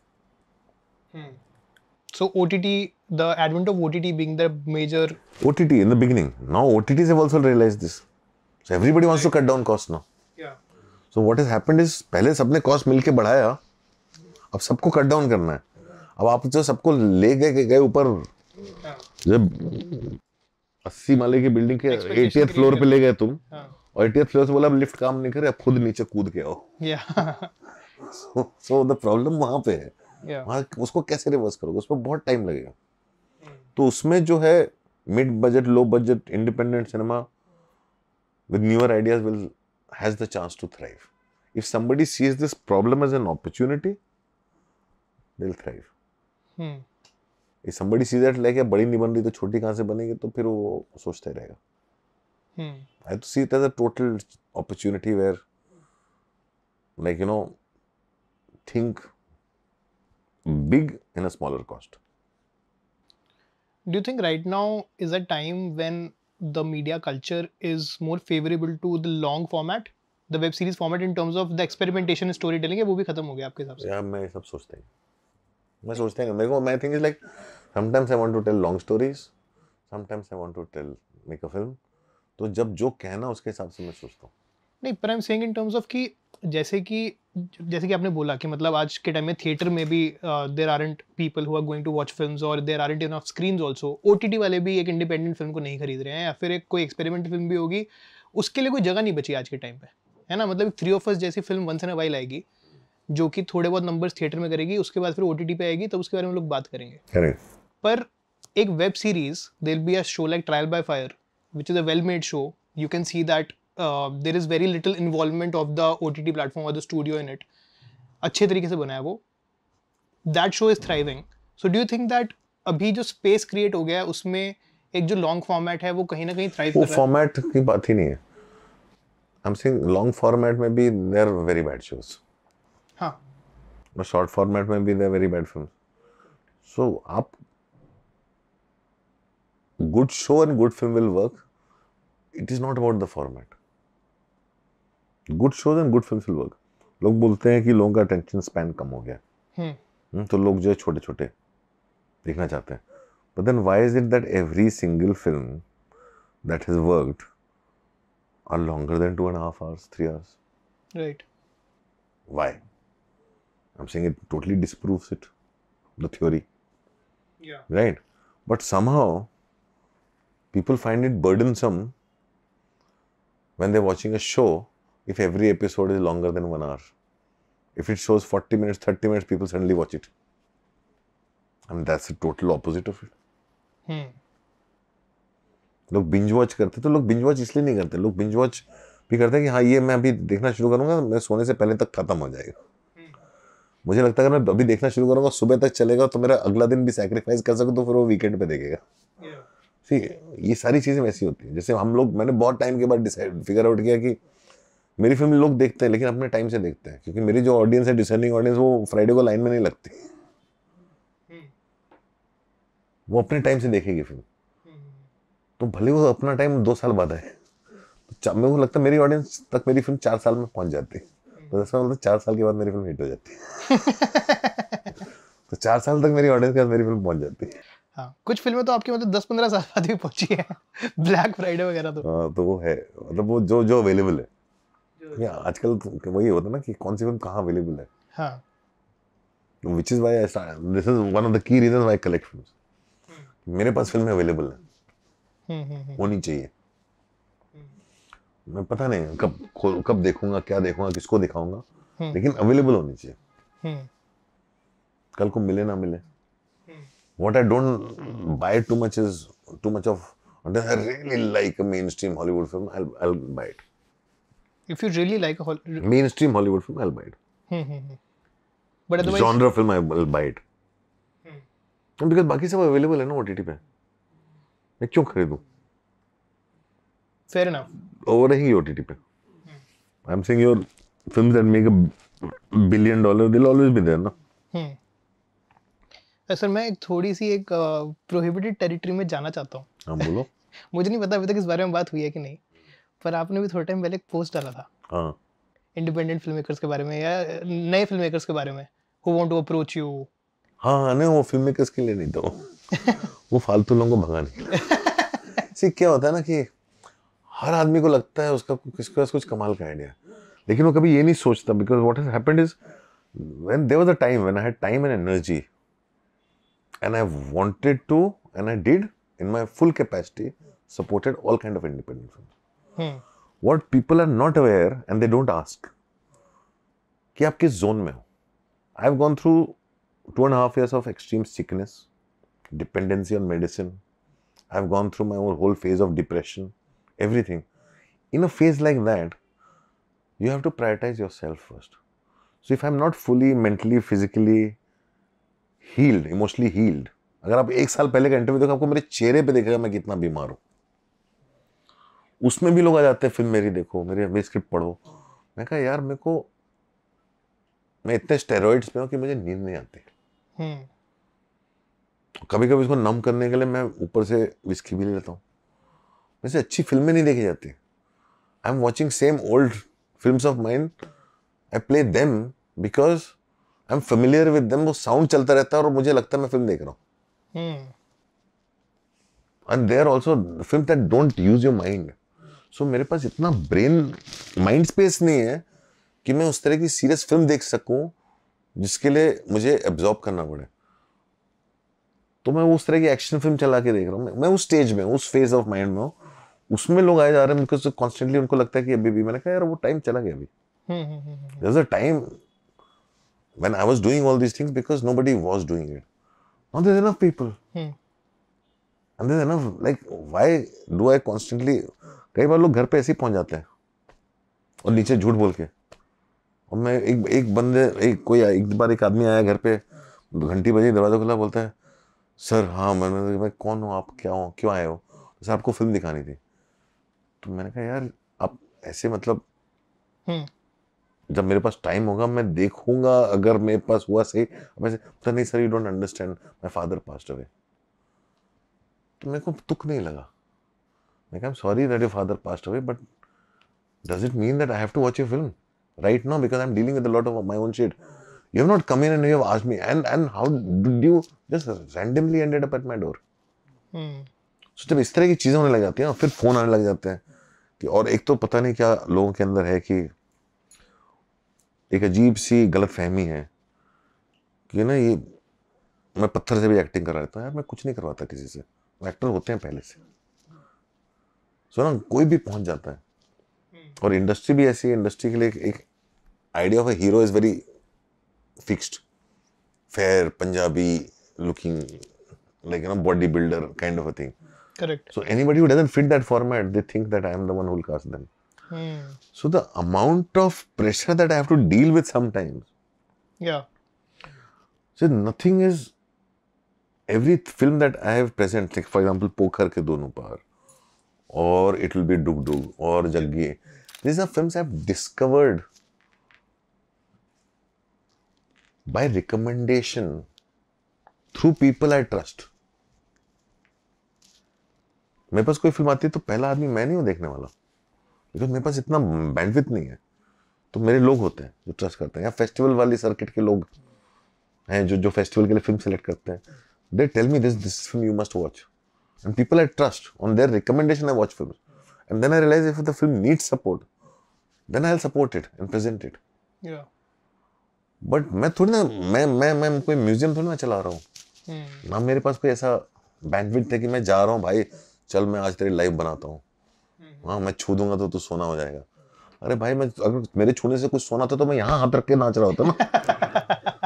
So OTT, the advent of OTT being the major... OTT in the beginning. Now OTTs have also realized this. So everybody wants to cut down costs now. Yeah. So what has happened is, पहले सबने cost मिलके बढ़ाया, अब सबको cut down करना है. अब आप जो सबको ले गए ऊपर, जब 80 माले की बिल्डिंग के 80th फ्लोर पे ले गए तुम, और 80th फ्लोर से बोला अब लिफ्ट काम नहीं करे, अब खुद नीचे कूद के आओ. So the problem वहाँ पे है. वहाँ उसको कैसे रिवर्स करोगे? उस पर बहुत टाइम लगेगा. तो उसमें जो है mid budget, low budget, independent cinema with newer ideas has the chance to thrive. If somebody sees this problem as an opportunity, they'll thrive. If somebody sees that like बड़ी नहीं बन रही तो छोटी कहाँ से बनेगी, तो फिर वो सोचते रहेगा. I have to see it as a total opportunity where, like, you know, think big in a smaller cost. Do you think right now is a time when the media culture is more favorable to the long format, the web series format, in terms of the experimentation and storytelling? है वो भी खत्म हो गया आपके हिसाब से? यार मैं सब सोचता हूँ. मैं सोचता हूँ, मेरे को my thing is like sometimes I want to tell long stories, sometimes I want to make a film. तो जब जो कहना उसके हिसाब से मैं सोचता हूँ. नहीं, पर I am saying in terms of कि जैसे कि आपने बोला कि मतलब आज के टाइम में थिएटर में भी there aren't people who are going to watch films, और there aren't enough screens also. OTT वाले भी एक इंडिपेंडेंट फिल्म को नहीं खरीद रहे हैं, या फिर एक कोई एक्सपेरिमेंट फिल्म भी होगी उसके लिए कोई जगह नहीं बची आज के टाइम पे, है ना. मतलब 3 ऑफ अस जैसी film once in a while आएगी जो कि थोड़े बहुत नंबर्स थिएटर में करेगी, उसके बाद फिर ओटीटी पे आएगी, तब उसके बारे में लोग बात करेंगे. पर एक web series there be a show like trial by fire which is a well made show you can see that there is very little involvement of the OTT platform और द स्टूडियो इन इट अच्छे तरीके से बनाया वो that show is thriving so do you think that अभी जो space create हो गया है उसमें एक जो लॉन्ग फॉर्मेट है वो कहीं ना कहीं थ्राइव वो कर रहा है फॉर्मेट की बात ही नहीं है I am saying long format में भी देयर वेरी बैड शोज हाँ और शॉर्ट फॉर्मेट में भी there very bad film so आप good show and good film will work it is not about the format good shows and good film will work लोग बोलते हैं कि लोगों का अटेंशन स्पैन कम हो गया तो लोग जो है छोटे छोटे देखना चाहते हैं but then why is it that every single film that has worked are longer than 2.5 hours 3 hours right why I'm saying it totally disproves it the theory yeah right but somehow people find it burdensome when they're watching a show if every episode is longer than 1 hour if it shows 40 minutes 30 minutes people suddenly watch it and that's the total opposite of it लोग binge watch करते तो लोग binge watch इसलिए नहीं करते लोग binge watch भी करते हैं कि हाँ ये मैं अभी देखना शुरू करूंगा मैं सोने से पहले तक खत्म हो जाएगा मुझे लगता है अगर मैं अभी देखना शुरू करूंगा सुबह तक चलेगा तो मेरा अगला दिन भी सैक्रिफाइस कर सकूं तो फिर वो वीकेंड पे देखेगा ठीक है ये सारी चीजें वैसी होती हैं जैसे हम लोग मैंने बहुत टाइम के बाद डिसाइड फिगर आउट किया कि मेरी फिल्म लोग देखते हैं लेकिन अपने टाइम से देखते हैं क्योंकि मेरी जो ऑडियंस है डिसर्निंग ऑडियंस वो फ्राइडे को लाइन में नहीं लगती वो अपने टाइम से देखेगी फिल्म तो भले वो अपना टाइम 2 साल बाद है तो मेरे को लगता है मेरी ऑडियंस तक मेरी फिल्म 4 साल में पहुंच जाती है तो ऐसा मतलब 4 साल के बाद मेरी फिल्म हिट हो जाती है तो 4 साल तक मेरी ऑडियंस के पास मेरी फिल्म पहुंच जाती है हाँ कुछ फिल्में तो आपकी मतलब 10-15 साल बाद भी पहुंची है ब्लैक फ्राइडे वगैरह तो वो है मतलब वो जो अवेलेबल है आजकल तो वही होता है ना कि कौन सी फिल्म कहाँ अवेलेबल है हाँ which is why this is one of the key reason why collect films मेरे पास फिल्में अवेलेबल है होनी चाहिए मैं पता नहीं कब देखूंगा क्या देखूंगा किसको दिखाऊंगा लेकिन अवेलेबल होनी चाहिए कल को मिले ना मिले what I don't buy too much is too much of unless I really like a mainstream Hollywood film I'll buy it if you really like a mainstream Hollywood film I'll buy it but otherwise genre film I'll buy it because बाकी सब available है ना OTT पे मैं क्यों खरीदूं fair enough वो रहेंगी OTT पे I'm saying your films that make $1 billion they'll always be there ना सर मैं एक थोड़ी सी एक प्रोहिबिटेड टेरिटरी में जाना चाहता हूँ हाँ बोलो मुझे नहीं पता अभी तक इस बारे में बात हुई है कि नहीं पर आपने भी थोड़ा टाइम पहले एक पोस्ट डाला था हाँ इंडिपेंडेंट फिल्म मेकर्स के बारे में या नए फिल्म मेकर्स के बारे में who want to approach you हाँ नहीं वो फिल्म मेकर्स के लिए नहीं था वो फालतू लोगों को भगाने के लिए सी क्या होता है ना कि हर आदमी को लगता है उसका किसके पास कुछ कमाल का आइडिया लेकिन वो कभी ये नहीं सोचता because what has happened is when there was a time when I had time and energy and I wanted to and I did in my full capacity supported all kind of independent films what people are not aware and they don't ask कि आप किस zone में हो I've gone through 2.5 years of extreme sickness dependency on medicine I've gone through my whole phase of depression everything in a phase like that you have to prioritize yourself first so if I'm not fully mentally physically healed emotionally healed अगर आप 1 साल पहले का interview देखो आपको मेरे चेहरे पे देखेगा मैं कितना बीमार हूं उसमें भी लोग आ जाते हैं फिल्म मेरी देखो मेरी स्क्रिप्ट पढ़ो मैं कहा यार मेरे को मैं इतने स्टेरॉइड्स पे हूं कि मुझे नींद नहीं आती कभी कभी इसको नम करने के लिए मैं ऊपर से विस्की भी ले लेता हूं वैसे अच्छी फिल्में नहीं देखी जाती I am watching same old films of mind I play them because I am familiar with them वो साउंड चलता रहता है और मुझे लगता है मैं फिल्म देख रहा हूँ and there also film that don't use your mind so मेरे पास इतना ब्रेन माइंड स्पेस नहीं है कि मैं उस तरह की सीरियस फिल्म देख सकूं जिसके लिए मुझे एब्जॉर्ब करना पड़े तो मैं उस तरह की एक्शन फिल्म चला के देख रहा हूँ मैं उस स्टेज में उस फेज ऑफ माइंड में हूँ उसमें लोग आए जा रहे हैं बिकॉज कॉन्स्टेंटली उनको लगता है कि अभी भी मैंने कहा यार वो टाइम चला गया अभी there is a time when I was doing all these things because nobody was doing it. Now there's enough people. And there's enough, like, why do I constantly, कई बार लोग घर पे ऐसे ही पहुंच जाते हैं और नीचे झूठ बोल के, और मैं एक बंदे एक बार एक आदमी आया घर पे, घंटी बजी, दरवाजा खुला, बोलता है सर हाँ मैं कौन हूँ, आप क्या हो, क्यों आए हो, सर आपको फिल्म दिखानी थी। तो मैंने कहा यार आप ऐसे मतलब जब मेरे पास टाइम होगा मैं देखूंगा, अगर मेरे पास हुआ सही, वैसे तो नहीं sir you don't understand my father passed away. तो मेरे को तुक नहीं लगा, मैं कहा sorry that your father passed away, but does it mean that I have to watch your film right now because I'm dealing with a lot of my own shit. You have not come in and you have asked me, and how did you just randomly ended up at my door? So जब इस तरह की चीजें होने लग जाती हैं ना, फिर फोन आने लग जाते हैं कि, और एक तो पता नहीं क्या लोगों के अंदर है कि एक अजीब सी गलत फहमी है कि ना ये मैं पत्थर से भी एक्टिंग करा लेता हूँ, यार मैं कुछ नहीं करवाता किसी से, वो एक्टर होते हैं पहले से। सो ना कोई भी पहुंच जाता है, और इंडस्ट्री भी ऐसी है, इंडस्ट्री के लिए एक idea of a hero is very fixed, fair, Punjabi looking, like body builder kind of a thing. Correct. So anybody who doesn't fit that format, they think that I am the one who will cast them. So the amount of pressure that I have to deal with sometimes. Yeah. So nothing is, every film that I have present, like for example Pokhar ke Dunu Paar, or it will be Dug Dug or Jaggi, these are films I have discovered by recommendation through people I trust. मेरे पास कोई film आती है तो पहला आदमी मैं नहीं हूँ देखने वाला, बिकॉज मेरे पास इतना बैंडविड्थ नहीं है, तो मेरे लोग होते हैं जो ट्रस्ट करते हैं, या फेस्टिवल वाली सर्किट के लोग हैं जो फेस्टिवल के लिए फिल्म सेलेक्ट करते हैं, they tell me this film you must watch, and people I trust, on their recommendation I watch film, and then I realise if the film needs support, then I will support it and present it. But मैं थोड़ी ना, मैं कोई museum थोड़ी ना चला रहा हूँ, ना मेरे पास कोई ऐसा बैंडविड्थ है कि मैं जा रहा हूँ भाई चल मैं आज तेरी लाइव बनाता हूँ, हाँ मैं छू दूंगा तो तू सोना हो जाएगा। अरे भाई मैं अगर मेरे छूने से कुछ सोना था तो मैं यहाँ हाथ रख के नाच रहा होता ना।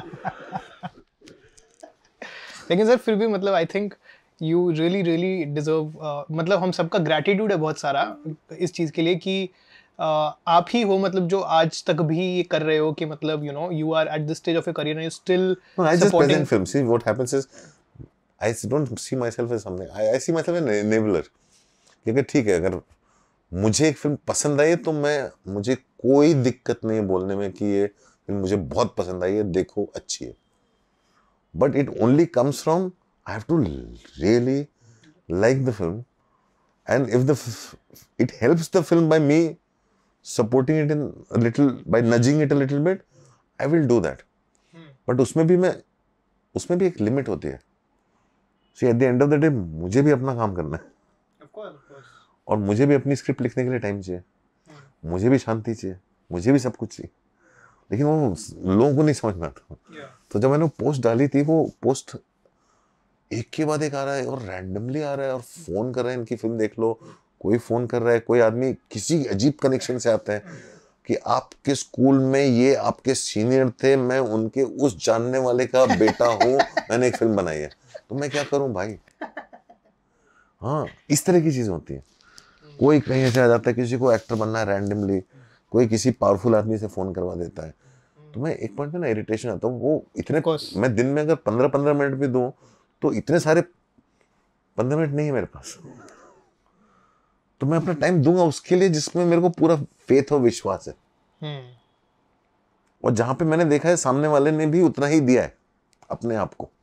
लेकिन सर फिर भी मतलब I think you really really deserve, मतलब हम सबका ग्रैटिट्यूड है बहुत सारा इस चीज़ के लिए कि आप ही हो मतलब जो आज तक भी ये कर रहे हो कि मतलब you are at this stage of your career and you still supporting film. See what happens is I don't see myself as something. I see myself as an enabler. क्योंकि ठीक है, अगर मुझे एक फिल्म पसंद आई तो मुझे कोई दिक्कत नहीं है बोलने में कि ये फिल्म मुझे बहुत पसंद आई है, देखो अच्छी है। But it only comes from I have to really like the film, and if it helps the film by me supporting it in a little, by nudging it a little bit, I will do that. But उसमें भी एक limit होती है। See, at the end of the day, मुझे भी अपना काम करना है, of course. और मुझे भी अपनी स्क्रिप्ट लिखने के लिए टाइम चाहिए, मुझे भी शांति चाहिए, मुझे भी सब कुछ चाहिए, लेकिन वो लोगों को नहीं समझ में आता। तो जब मैंने पोस्ट डाली थी, वो पोस्ट एक के बाद एक आ रहा है और रैंडमली आ रहा है और फोन कर रहे हैं इनकी फिल्म देख लो, कोई फोन कर रहा है, कोई आदमी किसी अजीब कनेक्शन से आता है कि आपके स्कूल में ये आपके सीनियर थे, मैं उनके उस जानने वाले का बेटा हूँ, मैंने एक फिल्म बनाई है, तो मैं क्या करूं भाई। हाँ, इस तरह की चीजें होती हैं। कोई कहीं ऐसे आ जाता है, किसी को एक्टर बनना है रैंडमली, कोई किसी पावरफुल आदमी से फोन करवा देता है, तो मैं एक पॉइंट पे ना इरिटेशन आता हूँ। वो इतने मैं दिन में अगर 15-15 मिनट भी दूं तो इतने सारे 15 मिनट नहीं है मेरे पास, तो मैं अपना टाइम दूंगा उसके लिए जिसमें मेरे को पूरा फेथ और विश्वास है, और जहां पे मैंने देखा है सामने वाले ने भी उतना ही दिया है अपने आप को।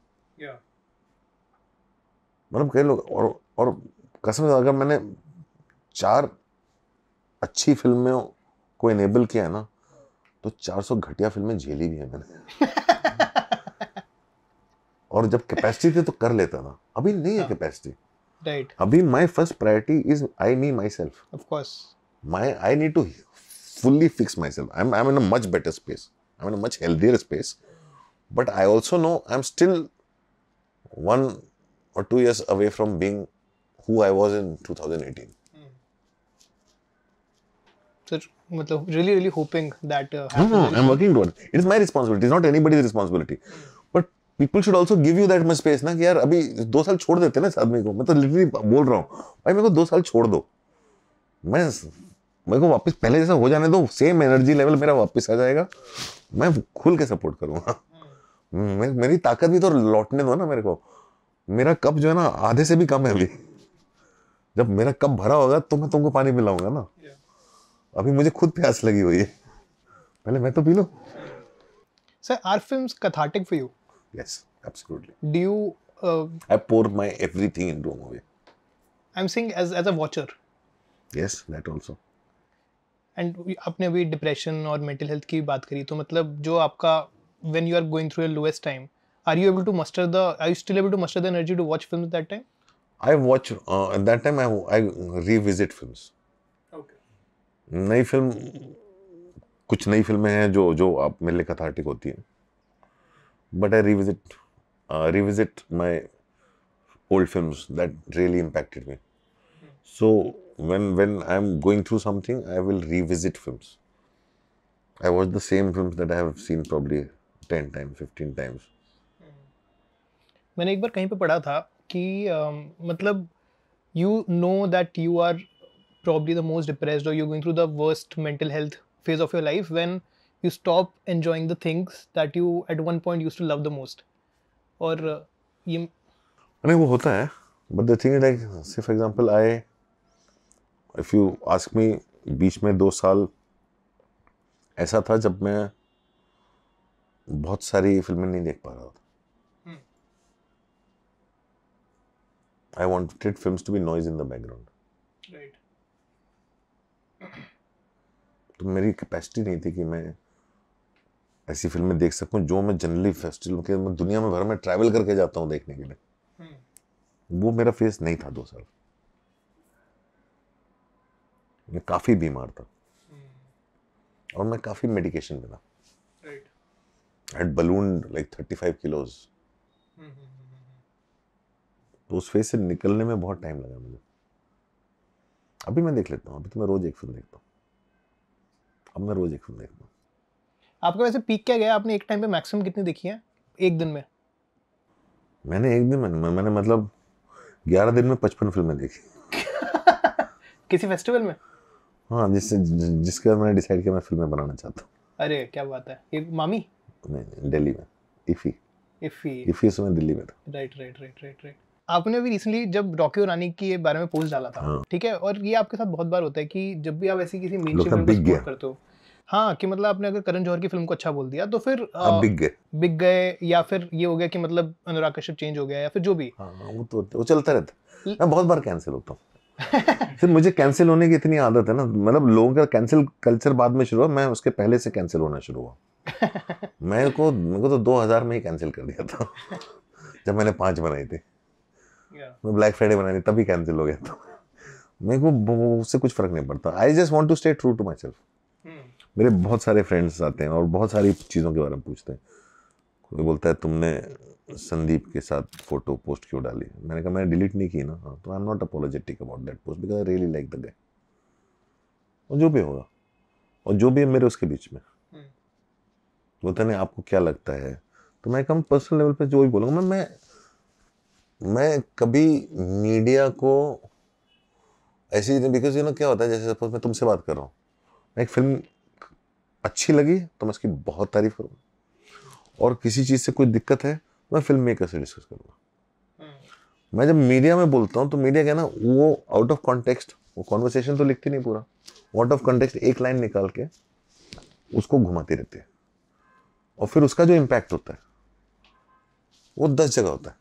मतलब कई लोग, और कसम से अगर मैंने 4 अच्छी फिल्मों को इनेबल किया है ना, तो 400 घटिया फिल्में झेली भी है मैंने। और जब कैपेसिटी थी तो कर लेता था, अभी नहीं है कैपेसिटी। राइट। अभी my first priority is I me myself. Of course I need to fully fix myself. I'm in a much better space. I'm in a much healthier space. But I also know I'm still 1 or 2 years away from being who I was in 2018. So, मतलब really hoping that No, I'm working towards it. It is my responsibility. It's not anybody's responsibility. But people should also give you that much space ना, कि यार अभी 2 साल छोड़ देते ना इस आदमी को। मैं तो लिटरली बोल रहा हूँ भाई मेरे को 2 साल छोड़ दो, मेरे को वापस पहले जैसा हो जाने दो, सेम एनर्जी लेवल मेरा वापस आ जाएगा, मैं खुल के सपोर्ट करूंगा। मेरी ताकत भी तो लौटने दो ना मेरे को। मेरा कप जो है ना आधे से भी कम है अभी। जब मेरा कप भरा होगा तो मैं तुमको पानी पिलाऊंगा ना। अभी मुझे खुद प्यास लगी हुई है, पहले मैं तो पी लूं। Sir, are films cathartic for you? Yes, absolutely. Do you? I pour my everything into a movie. I'm saying as a watcher. Yes, that also. And आपने अभी डिप्रेशन और मेंटल हेल्थ की बात करी, तो मतलब जो आपका when you are going through your lowest time, are you still able to muster the energy to watch films at that time? I watch at that time I revisit films. Okay. नई film, कुछ नई फिल्में हैं जो आप मेरे लिए cathartic होती हैं, but I revisit my old films that really impacted me. So when I'm going through something, I will revisit films. I watch the same films that I have seen probably 10 times, 15 times. मैंने एक बार कहीं पे पढ़ा था कि मतलब you know that you are probably the most depressed or you're going through the worst mental health phase of your life when you stop enjoying the things that you at one point used to love the most. और ये नहीं वो होता है, but the thing is like say for example if you ask me, बीच में 2 साल ऐसा था जब मैं बहुत सारी फिल्में नहीं देख पा रहा था। I wanted films to be noise in the background. Right. तो मेरी कैपेसिटी नहीं थी कि मैं ऐसी फिल्में देख सकूं जो मैं जनरली फेस्टिवल के मैं दुनिया में भर में ट्रैवल करके जाता हूं देखने के लिए। वो मेरा फेस नहीं था 2 साल। मैं काफी बीमार था और मैं काफी मेडिकेशन पे था। Right. I had ballooned like 35 kilos. तो उस फेज से निकलने में बहुत टाइम लगा मुझे। अभी मैं देख लेता हूँ, अभी तो मैं रोज एक फिल्म देखता हूँ। अब मैं रोज एक फिल्म देखता हूँ। आपका वैसे पीक क्या गया? आपने एक टाइम पे मैक्सिमम कितनी देखी है एक दिन में? मैंने एक दिन में मैंने मतलब 11 दिन में 55 फिल्में देखी। किसी फेस्टिवल में? हाँ, जिसके बाद मैंने डिसाइड किया मैं फिल्में बनाना चाहता हूँ। अरे क्या बात है, ये मामी? नहीं, दिल्ली में इफ़ी उसमें दिल्ली में था। राइट। आपने भी रिसेंटली जब रॉकी और रानी के बारे में पोस्ट डाला था, ठीक है, और ये आपके साथ बहुत बार होता है कि जब भी आप ऐसी किसी मेन स्ट्रीम फिल्म को सपोर्ट करते हो, हाँ, कि मतलब आपने अगर करण जौहर की फिल्म को अच्छा बोल दिया तो फिर आप बिक गए, या फिर ये हो गया कि मतलब अनुराग कश्यप चेंज हो गया या फिर जो भी। हाँ, वो चलता रहता। मैं बहुत बार कैंसिल होता हूँ। फिर मुझे कैंसिल होने की इतनी आदत है ना, मतलब लोगों का कैंसिल कल्चर बाद में शुरू हुआ, मैं उसके पहले से कैंसिल होना शुरू हुआ। मेरे को तो 2000 में ही कैंसिल कर दिया था जब मैंने 5 बनाई थी। मैं ब्लैक फ्राइडे बनाई थी तभी कैंसिल हो गया था। मेरे को उससे कुछ फर्क नहीं पड़ता। I just want to stay true to myself. मेरे बहुत सारे फ्रेंड्स आते हैं और बहुत सारी चीज़ों के बारे में पूछते हैं। कोई बोलता है तुमने संदीप के साथ फोटो पोस्ट क्यों डाली? मैंने कहा मैंने डिलीट नहीं की ना। हाँ, तो I am not apologetic about that post because I really like the guy. और जो भी होगा और जो भी है मेरे उसके बीच में बोलता नहीं आपको क्या लगता है, तो मैं कम पर्सनल लेवल पे जो भी बोलूँगा। मैं कभी मीडिया को ऐसी बिकॉज यू नो क्या होता है, जैसे सपोज मैं तुमसे बात कर रहा हूँ, मैं एक फिल्म अच्छी लगी तो मैं उसकी बहुत तारीफ करूँगा, और किसी चीज़ से कोई दिक्कत है तो मैं फिल्म मेकर से डिस्कस करूँगा। मैं जब मीडिया में बोलता हूँ तो मीडिया क्या ना, वो आउट ऑफ कॉन्टेक्स्ट वो कॉन्वर्सेशन तो लिखती नहीं पूरा, आउट ऑफ कॉन्टेक्स्ट एक लाइन निकाल के उसको घुमाती रहती है, और फिर उसका जो इम्पैक्ट होता है वो 10 जगह होता है।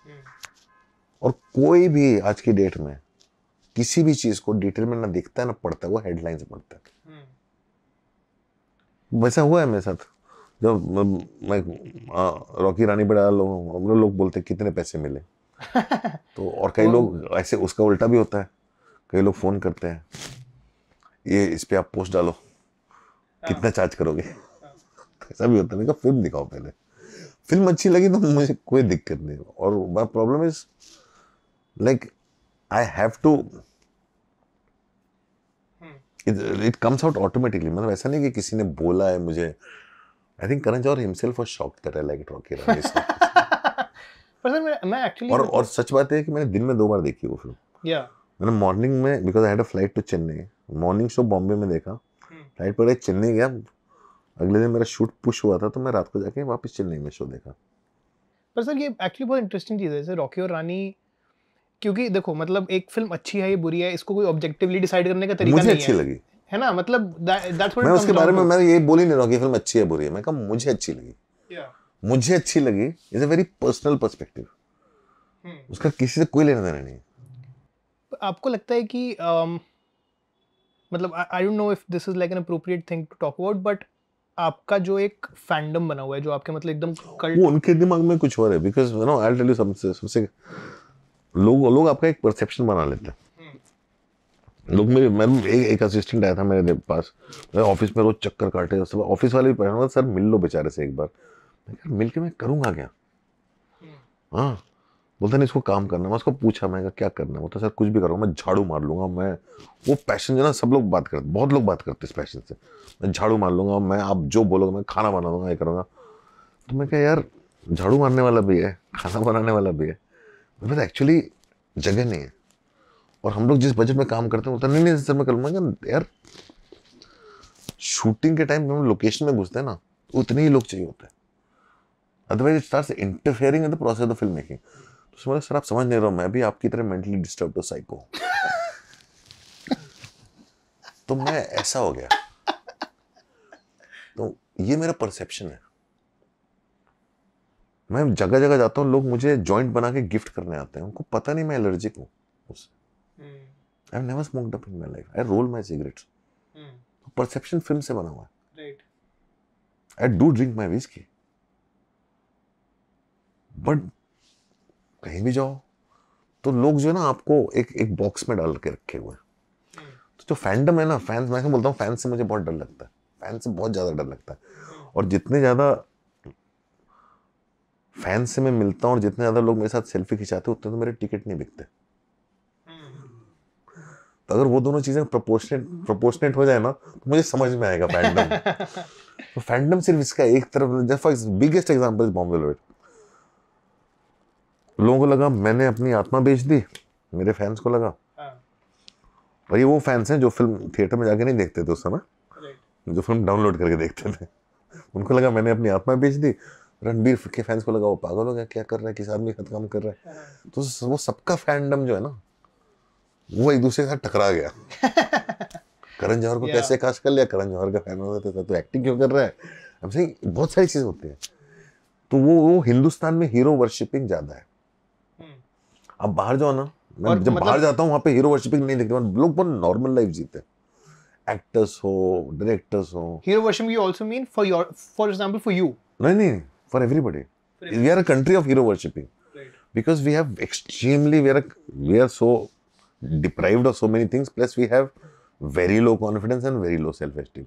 और कोई भी आज की डेट में किसी भी चीज को डिटेल में ना देखता है ना पढ़ता है, वो हेडलाइन से पढ़ता है। वैसा हुआ है मेरे साथ। जब मैं रॉकी रानी पे डाला, लोग बोलते कितने पैसे मिले तो, और कई लोग ऐसे उसका उल्टा भी होता है, कई लोग फोन करते हैं ये इस पे आप पोस्ट डालो कितना चार्ज करोगे। ऐसा भी होता है। मैं कहा फिल्म दिखाओ, पहले फिल्म अच्छी लगी तो मुझे कोई दिक्कत नहीं। और my problem is like I have to, it comes out automatically. मतलब ऐसा नहीं कि किसी ने बोला है मुझे। I think Karan Johar himself was shocked that I like Rocky Rani. पर सर मैं एक्चुअली और सच बात है कि मैंने दिन में 2 बार देखी वो फिल्म। मैंने मॉर्निंग में, because I had a flight to Chennai, morning show Bombay में देखा, फ्लाइट पर चेन्नई गया, अगले दिन मेरा शूट पुश हुआ था तो मैं रात को जाके वापस चेन्नई में शो देखा। पर सर ये एक्चुअली बहुत इंटरेस्टिंग चीज़ है, जैसे रॉकी और रानी, क्योंकि देखो मतलब एक फिल्म अच्छी है या बुरी है, इसको कोई ऑब्जेक्टिवली डिसाइड करने का तरीका नहीं है। मुझे अच्छी लगी है ना, मतलब दैट्स व्हाट मैं उसके बारे में मैं ये बोल ही नहीं रहा कि फिल्म अच्छी है बुरी है, मैं कहा मुझे अच्छी लगी। मुझे अच्छी लगी is a very personal perspective, उसका किसी से कोई लेना देना नहीं। आपको लगता है कि मतलब I don't know if this is like an appropriate thing to talk about, but आपका जो एक फैंडम बना हुआ है, जो आपके मतलब एकदम कल्ट, वो उनके दिमाग में कुछ और है, because you know I will tell you सबसे लोग आपका एक परसेप्शन बना लेते हैं। लोग मैं एक असिस्टेंट आया था मेरे पास, मैं ऑफिस में रोज चक्कर काटे, सब ऑफिस वाले भी परेशान, सर मिल लो बेचारे से एक बार। मैं कहा मिल के मैं करूँगा क्या? हाँ, बोलता नहीं इसको काम करना। मैं उसको पूछा, मैं कहा क्या करना है? बोलता सर कुछ भी करूँगा, मैं झाड़ू मार लूँगा। मैं वो पैशन जो ना, सब लोग बात करते, बहुत लोग बात करते इस पैशन से, मैं झाड़ू मार लूँगा, मैं आप जो बोलोगे मैं खाना बना दूँगा, ये करूँगा। तो मैं क्या यार, झाड़ू मारने वाला भी है, खाना बनाने वाला भी है, मेरे पास एक्चुअली जगह नहीं है, और हम लोग जिस बजट में काम करते हैं बोलता नहीं सर मैं कर लूँगा। यार शूटिंग के टाइम हम लोकेशन में घुसते हैं ना, उतने ही लोग चाहिए होते हैं, otherwise it starts interfering in the process of film making. तो सर आप समझ नहीं रहे हो, मैं भी आपकी तरह मेंटली डिस्टर्ब तो साइको। तो मैं ऐसा हो गया। तो ये मेरा परसेप्शन है। मैं जगह जगह जाता हूँ, लोग मुझे जॉइंट बना के गिफ्ट करने आते हैं, उनको पता नहीं मैं एलर्जिक हूँ उससे। I have never smoked up in my life, I roll my cigarettes. Perception film से बना हुआ है। Right. I do drink my whisky, but कहीं भी जाओ तो लोग जो है ना आपको एक एक बॉक्स में डाल के रखे हुए हैं। तो जो फैंडम है ना, फैंस, मैं बोलता हूँ फैंस से मुझे बहुत डर लगता है, फैंस से बहुत ज्यादा डर लगता है। और जितने ज्यादा फैंस से मैं मिलता हूँ और जितने ज्यादा लोग मेरे साथ सेल्फी खिंचाते हैं, उतने तो मेरे टिकट नहीं बिकते। तो अगर वो दोनों चीजें प्रोपोर्शनेट हो जाए ना, तो मुझे समझ में आएगा फैंडम। तो फैंडम सिर्फ इसका एक तरफ, just biggest example is Bombay load. लोगों को लगा मैंने अपनी आत्मा बेच दी, मेरे फैंस को लगा, और ये वो फैंस हैं जो फिल्म थिएटर में जाके नहीं देखते थे उस समय, जो फिल्म डाउनलोड करके देखते थे, उनको लगा मैंने अपनी आत्मा बेच दी। रणबीर के फैंस को लगा वो पागल हो गया, क्या कर रहा है, किस आदमी का काम कर रहा है। तो वो सबका फैंडम जो है ना, वो एक दूसरे के साथ टकरा गया। करण जौहर को कैसे कास्ट कर लिया, करण जौहर का फैन होता था तो एक्टिंग क्यों कर रहा है, हम सही बहुत सारी चीजें होती हैं। तो वो हिंदुस्तान में हीरो वर्शिपिंग ज्यादा है। अब बाहर जाओ ना, मैं जब बाहर जाता हूँ वहां पे हीरो वर्शिपिंग नहीं देखते, लोग बहुत नॉर्मल लाइफ जीते, एक्टर्स हो, डायरेक्टर्स हो। Hero worshipping you also mean for example for you? नहीं, for everybody. We are a country of hero worshipping, because we have extremely, we are so deprived of so many things, plus we have very low confidence and very low self esteem.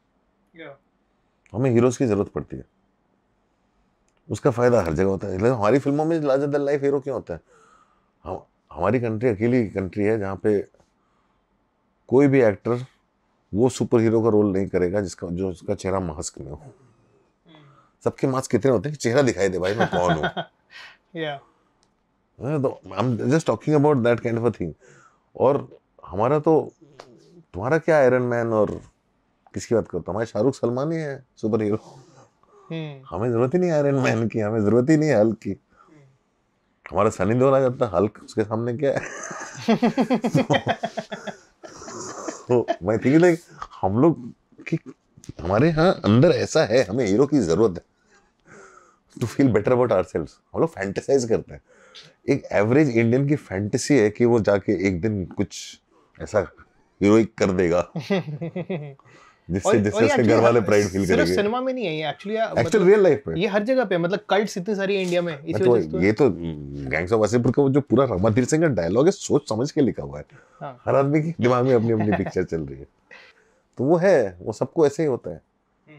हमें heroes की जरूरत पड़ती है, उसका फायदा हर जगह होता है। हमारी फिल्मों में लार्जर देन लाइफ हीरो क्यों होता है? हमारी कंट्री अकेली कंट्री है जहाँ पे कोई भी एक्टर वो सुपर हीरो का रोल नहीं करेगा उसका चेहरा मास्क में हो। सबके मास्क कितने होते हैं कि चेहरा दिखाई दे भाई मैं कौन हूँ। I'm just talking about that kind of a thing. और हमारा तो, तुम्हारा क्या आयरन मैन और किसकी बात करता हूँ, हमारे शाहरुख सलमान ही है सुपर हीरो। हमें जरूरत ही नहीं आयरन मैन की, हमें जरूरत ही नहीं है हल्क की। हमारा सनी देओल आ जाता है, हल्क उसके सामने क्या है। तो मैं थिंक लाइक हम लोग कि हमारे यहाँ अंदर ऐसा है, हमें हीरो की जरूरत है to feel better about ourselves. हम लोग फैंटेसाइज करते हैं। एक एवरेज इंडियन की फैंटेसी है कि वो जाके एक दिन कुछ ऐसा हीरोइक कर देगा जिससे उसके घर वाले प्राइड फील करेंगे। सिर्फ सिनेमा में नहीं है ये, एक्चुअली एक्चुअल रियल लाइफ में ये हर जगह पे, मतलब कल्ट्स इतनी सारी है इंडिया में, इसी तो वजह से ये तो गैंग्स ऑफ वासेपुर का जो पूरा रणबीर सिंह का डायलॉग है, सोच समझ के लिखा हुआ है। हाँ। हर आदमी के दिमाग में अपनी अपनी पिक्चर चल रही है, तो वो है, वो सबको ऐसे ही होता है।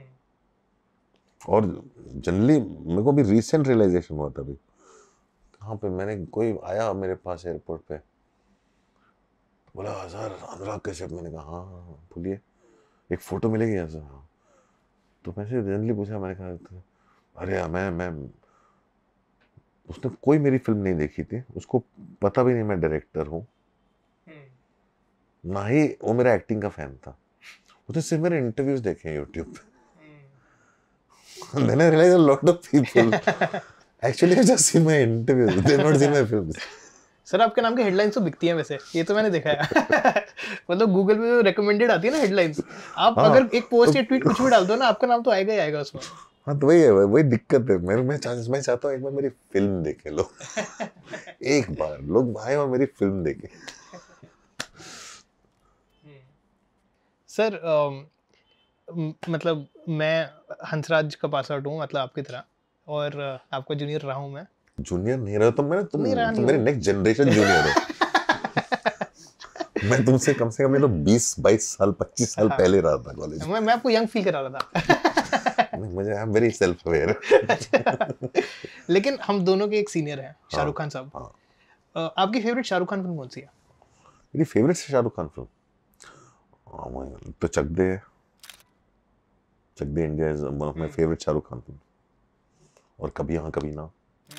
और जनरली मेरे को भी रिसेंट रियलाइजेशन हुआ था, कहाँ पे मैंने, कोई आया मेरे पास एयरपोर्ट पे, बोला सर अनुराग कश्यप। मैंने कहा हाँ बोलिए, एक फोटो मिलेगी सर? हाँ। तो मैंने जनरली पूछा, मैंने कहा अरे मैं उसने कोई मेरी फिल्म नहीं देखी थी, उसको पता भी नहीं मैं डायरेक्टर हूँ, ना ही वो मेरा एक्टिंग का फैन था। उसने सिर्फ मेरे इंटरव्यूज देखे हैं यूट्यूब पे। Then I realized a lot of people actually have just seen my interviews. They have not seen my films. Sir आपके नाम की हेडलाइंस तो बिकती हैं वैसे, ये तो मैंने देखा है। मतलब गूगल पे जो रिकमेंडेड आती है ना हेडलाइंस, आप अगर एक पोस्ट या ट्वीट कुछ भी डाल दो ना, आपका नाम तो आएगा ही आएगा उसमें। हाँ तो वही है, वही दिक्कत है। मैं चाहता हूँ एक बार मेरी फिल्म देखें लोग। एक बार लोग आए और मेरी फिल्म देखें। सर मतलब मैं हंसराज का पास आउट हूँ, मतलब आपकी तरह, और आपका जूनियर रहा हूँ मैं। जूनियर नहीं रहा तो मैं, तुम नहीं रहा, नहीं मेरे हो। नेक्स्ट जनरेशन जूनियर हो। मैं तुमसे कम से कम ये तो 20-22 साल 25 साल हाँ। पहले रहा था कॉलेज। मैं आपको यंग फील करा रहा था। मुझे I am very self aware. लेकिन हम दोनों के एक सीनियर हैं, हाँ, शाहरुख खान साहब। हाँ। आपकी फेवरेट शाहरुख खान फिल्म कौन सी है? मेरी फेवरेट से शाहरुख खान फिल्म तो चक दे है। Chak De India is one of my favourite Shahrukh Khan film. और कभी यहाँ कभी ना।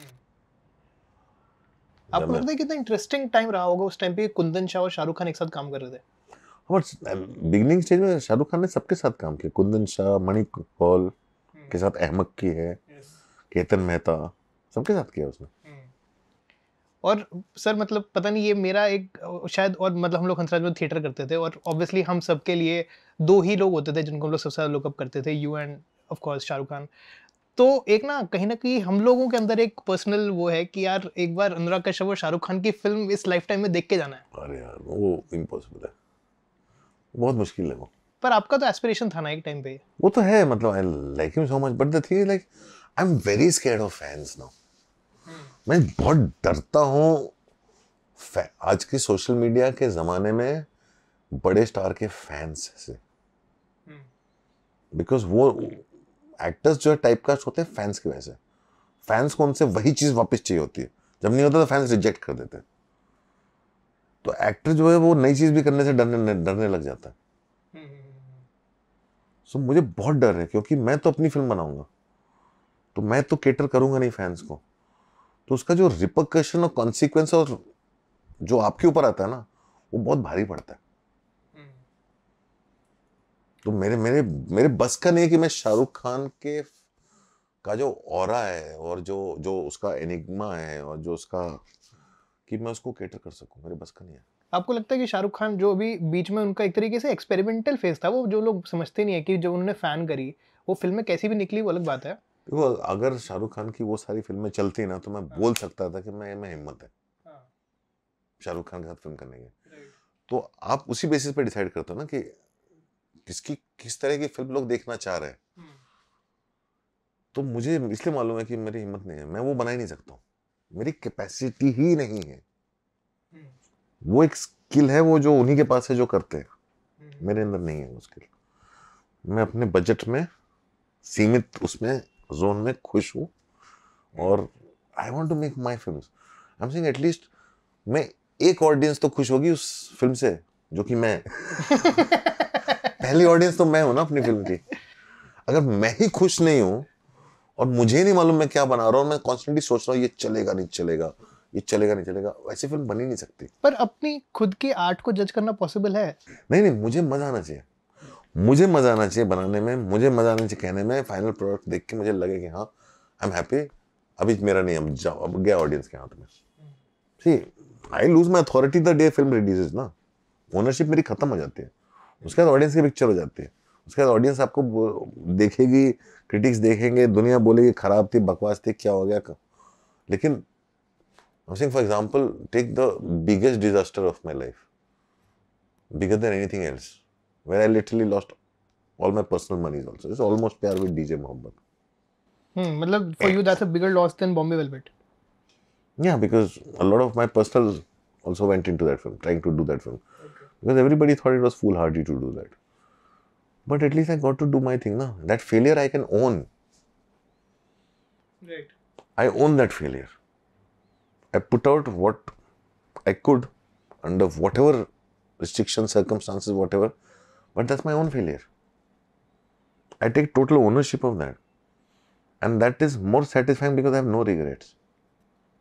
आपको लगता है कितना इंटरेस्टिंग टाइम रहा होगा उस टाइम पे, कुंदन शाह और शाहरुख खान एक साथ काम कर रहे थे? बिगिनिंग स्टेज में शाहरुख खान ने सबके साथ काम किया। कुंदन शाह, मणि कौल के साथ अहमद की है, केतन मेहता, सबके साथ किया उसने। और सर मतलब पता नहीं, ये मेरा एक शायद, और मतलब हम लोग हंसराज में थिएटर करते थे, और ऑब्वियसली हम सबके लिए दो ही लोग होते थे जिनको हम लोग सबसे ज़्यादा लुकअप करते थे, you and of course Shahrukh Khan. तो एक ना कहीं हम लोगों के अंदर एक पर्सनल वो है कि यार एक बार अनुराग कश्यप और शाहरुख खान की फिल्म इस लाइफ टाइम में देख के जाना है। अरे यार वो इम्पॉसिबल है, बहुत मुश्किल है वो। पर आपका तो एस्पिरेशन था ना एक टाइम पे। वो तो है, मतलब I like him so much, but the thing is like I am very scared of fans now. मैं बहुत डरता हूँ आज के सोशल मीडिया के ज़माने में बड़े स्टार के फैंस से, बिकॉज वो एक्टर्स जो है टाइप कास्ट होते हैं फैंस की वजह से। फैंस को उनसे वही चीज़ वापस चाहिए होती है, जब नहीं होता तो फैंस रिजेक्ट कर देते हैं। तो एक्टर जो है वो नई चीज़ भी करने से डरने लग जाता है। सो मुझे बहुत डर है, क्योंकि मैं तो अपनी फिल्म बनाऊंगा, तो मैं तो केटर करूंगा नहीं फैंस को, तो उसका जो रिपरकशन और कॉन्सिक्वेंस और जो आपके ऊपर आता है ना, वो बहुत भारी पड़ता है। तो मेरे मेरे मेरे बस का नहीं है कि मैं शाहरुख खान के का जो ऑरा है और जो जो उसका एनिग्मा है और जो उसका, कि मैं उसको केटर कर सकूं, मेरे बस का नहीं है। आपको लगता है कि शाहरुख खान जो अभी बीच में उनका एक तरीके से एक्सपेरिमेंटल फेज था, वो जो लोग समझते नहीं है कि जो उन्होंने फैन करी वो फिल्में कैसी भी निकली वो अलग बात है। देखो अगर शाहरुख खान की वो सारी फिल्में चलती ना, तो मैं बोल सकता था कि मैं हिम्मत है शाहरुख खान के साथ फिल्म करने की। तो आप उसी बेसिस पे डिसाइड करते हो ना कि किस तरह की फिल्म लोग देखना चाह रहे हैं। तो मुझे इसलिए मालूम है कि मेरी हिम्मत नहीं है, मैं वो बना ही नहीं सकता हूँ, मेरी कैपेसिटी ही नहीं है। वो एक स्किल है, वो जो उन्हीं के पास है जो करते हैं, मेरे अंदर नहीं है वो स्किल। मैं अपने बजट में सीमित उसमें जोन में खुश हूँ, और I want to make my films. I am saying at least मैं एक ऑडियंस तो खुश होगी उस फिल्म से, जो कि मैं पहली ऑडियंस तो मैं हूं ना अपनी फिल्म की। अगर मैं ही खुश नहीं हूं और मुझे नहीं मालूम मैं क्या बना रहा हूं, मैं कॉन्स्टेंटली सोच रहा हूँ ये चलेगा नहीं चलेगा, ये चलेगा नहीं चलेगा, वैसी फिल्म बन ही नहीं सकती। पर अपनी खुद की आर्ट को जज करना पॉसिबल है? नहीं नहीं, मुझे मजा आना चाहिए, मुझे मजा आना चाहिए बनाने में, मुझे मजा आना चाहिए कहने में। फाइनल प्रोडक्ट देख के मुझे लगे कि हाँ आई एम हैप्पी, अभी मेरा नहीं, अब जाओ, अब गया ऑडियंस के हाथ में। See I lose my authority the day film releases ना, ओनरशिप मेरी खत्म हो जाती है, उसके बाद ऑडियंस की पिक्चर हो जाती है, उसके बाद ऑडियंस आपको देखेगी, क्रिटिक्स देखेंगे, दुनिया बोलेगी खराब थी, बकवास थी, क्या हो गया। लेकिन I'm saying, for example, take the biggest disaster of my life, bigger than anything else, where I literally lost all my personal monies also. It's almost pair with DJ Mohammed. मतलब for you that's a bigger loss than Bombay Velvet. Yeah, because a lot of my personal also went into that film, trying to do that film. Okay. Because everybody thought it was foolhardy to do that. But at least I got to do my thing, na. That failure I can own. Right. I own that failure. I put out what I could under whatever restrictions, circumstances, whatever. But that's my own failure. I take total ownership of that. And that is more satisfying because I have no regrets.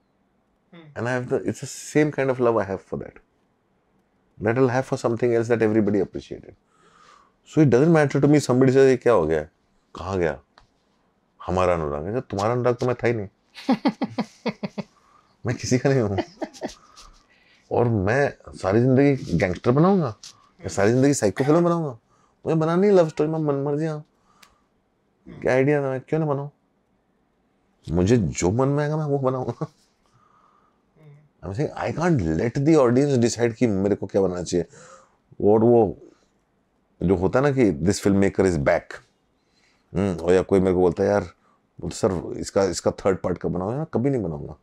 and it's the same kind of love I have for that I'll have for something else that everybody appreciated. So it doesn't matter to me somebody says ये क्या हो गया, कहाँ गया हमारा अनुराग है, तुम्हारा अनुराग तो मैं था ही नहीं मैं किसी का नहीं हूँ और मैं सारी जिंदगी गैंगस्टर बनाऊंगा या सारी जिंदगी साइको फिल्म बनाऊंगा, मुझे बनानी है लव स्टोरी, मैं मन मर्जी हाँ क्या आइडिया था, क्यों ना बनाऊं, मुझे जो मन में आएगा मैं वो बनाऊंगा. I'm saying I can't let the audience decide कि मेरे को क्या बनाना चाहिए. और वो जो होता है ना कि this filmmaker is back, और या कोई मेरे को बोलता है यार सर इसका थर्ड पार्ट कब बनाओगे, मैं कभी नहीं बनाऊंगा.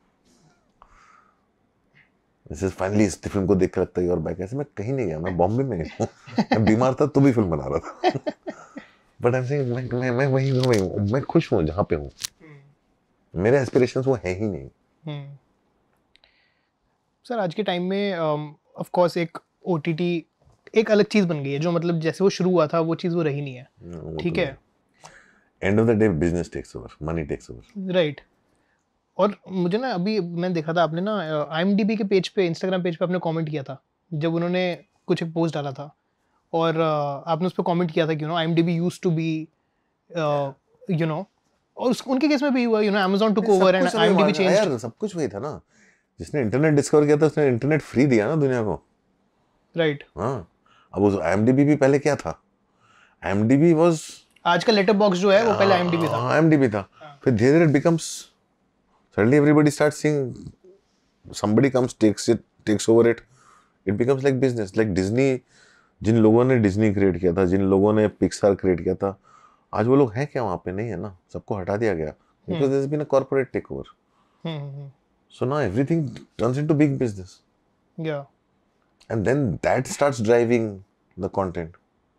जैसे फाइनली इस फिल्म को देख कर लगता है और बैक, ऐसे मैं कहीं नहीं गया, मैं बॉम्बे में हूँ, मैं बीमार था तो भी फिल्म बना रहा था. बट आई एम सेइंग मैं वही हूँ, मैं खुश हूँ जहाँ पे हूँ, मेरे एस्पिरेशंस वो है ही नहीं. सर आज के टाइम में ऑफ कोर्स एक ओटीटी एक अलग चीज बन गई है, जो मतलब जैसे वो शुरू हुआ था वो चीज वो रही नहीं है. ठीक है, end of the day business takes over, money takes over. Right. और मुझे ना अभी मैंने देखा था आपने ना IMDb के पेज पे, इंस्टाग्राम पेज पे आपने कमेंट किया था जब उन्होंने कुछ एक पोस्ट डाला था, और आपने उस पर कमेंट किया था कि IMDb यूज्ड टू बी और उनके केस में भी हुआ, Amazon took over and IMDb changed. यार सब कुछ वही था ना, जिसने इंटरनेट डिस्कवर किया था उसने इंटरनेट फ्री दिया ना दुनिया को. राइट. हाँ, अब उस IMDb भी पहले क्या था, IMDb वाज आज का लेटर बॉक्स जो है वो पहले IMDb था. IMDb था, फिर धीरे धीरे it becomes suddenly everybody starts seeing somebody comes takes over it, it becomes like business, like Disney. जिन लोगों ने डिज्नी क्रिएट किया था, जिन लोगों ने पिक्सार क्रिएट किया था, आज वो लोग हैं क्या वहाँ पे, नहीं है ना, सबको हटा दिया गया because there's been a corporate takeover. So now everything turns into big business. Yeah. And then that starts driving the content.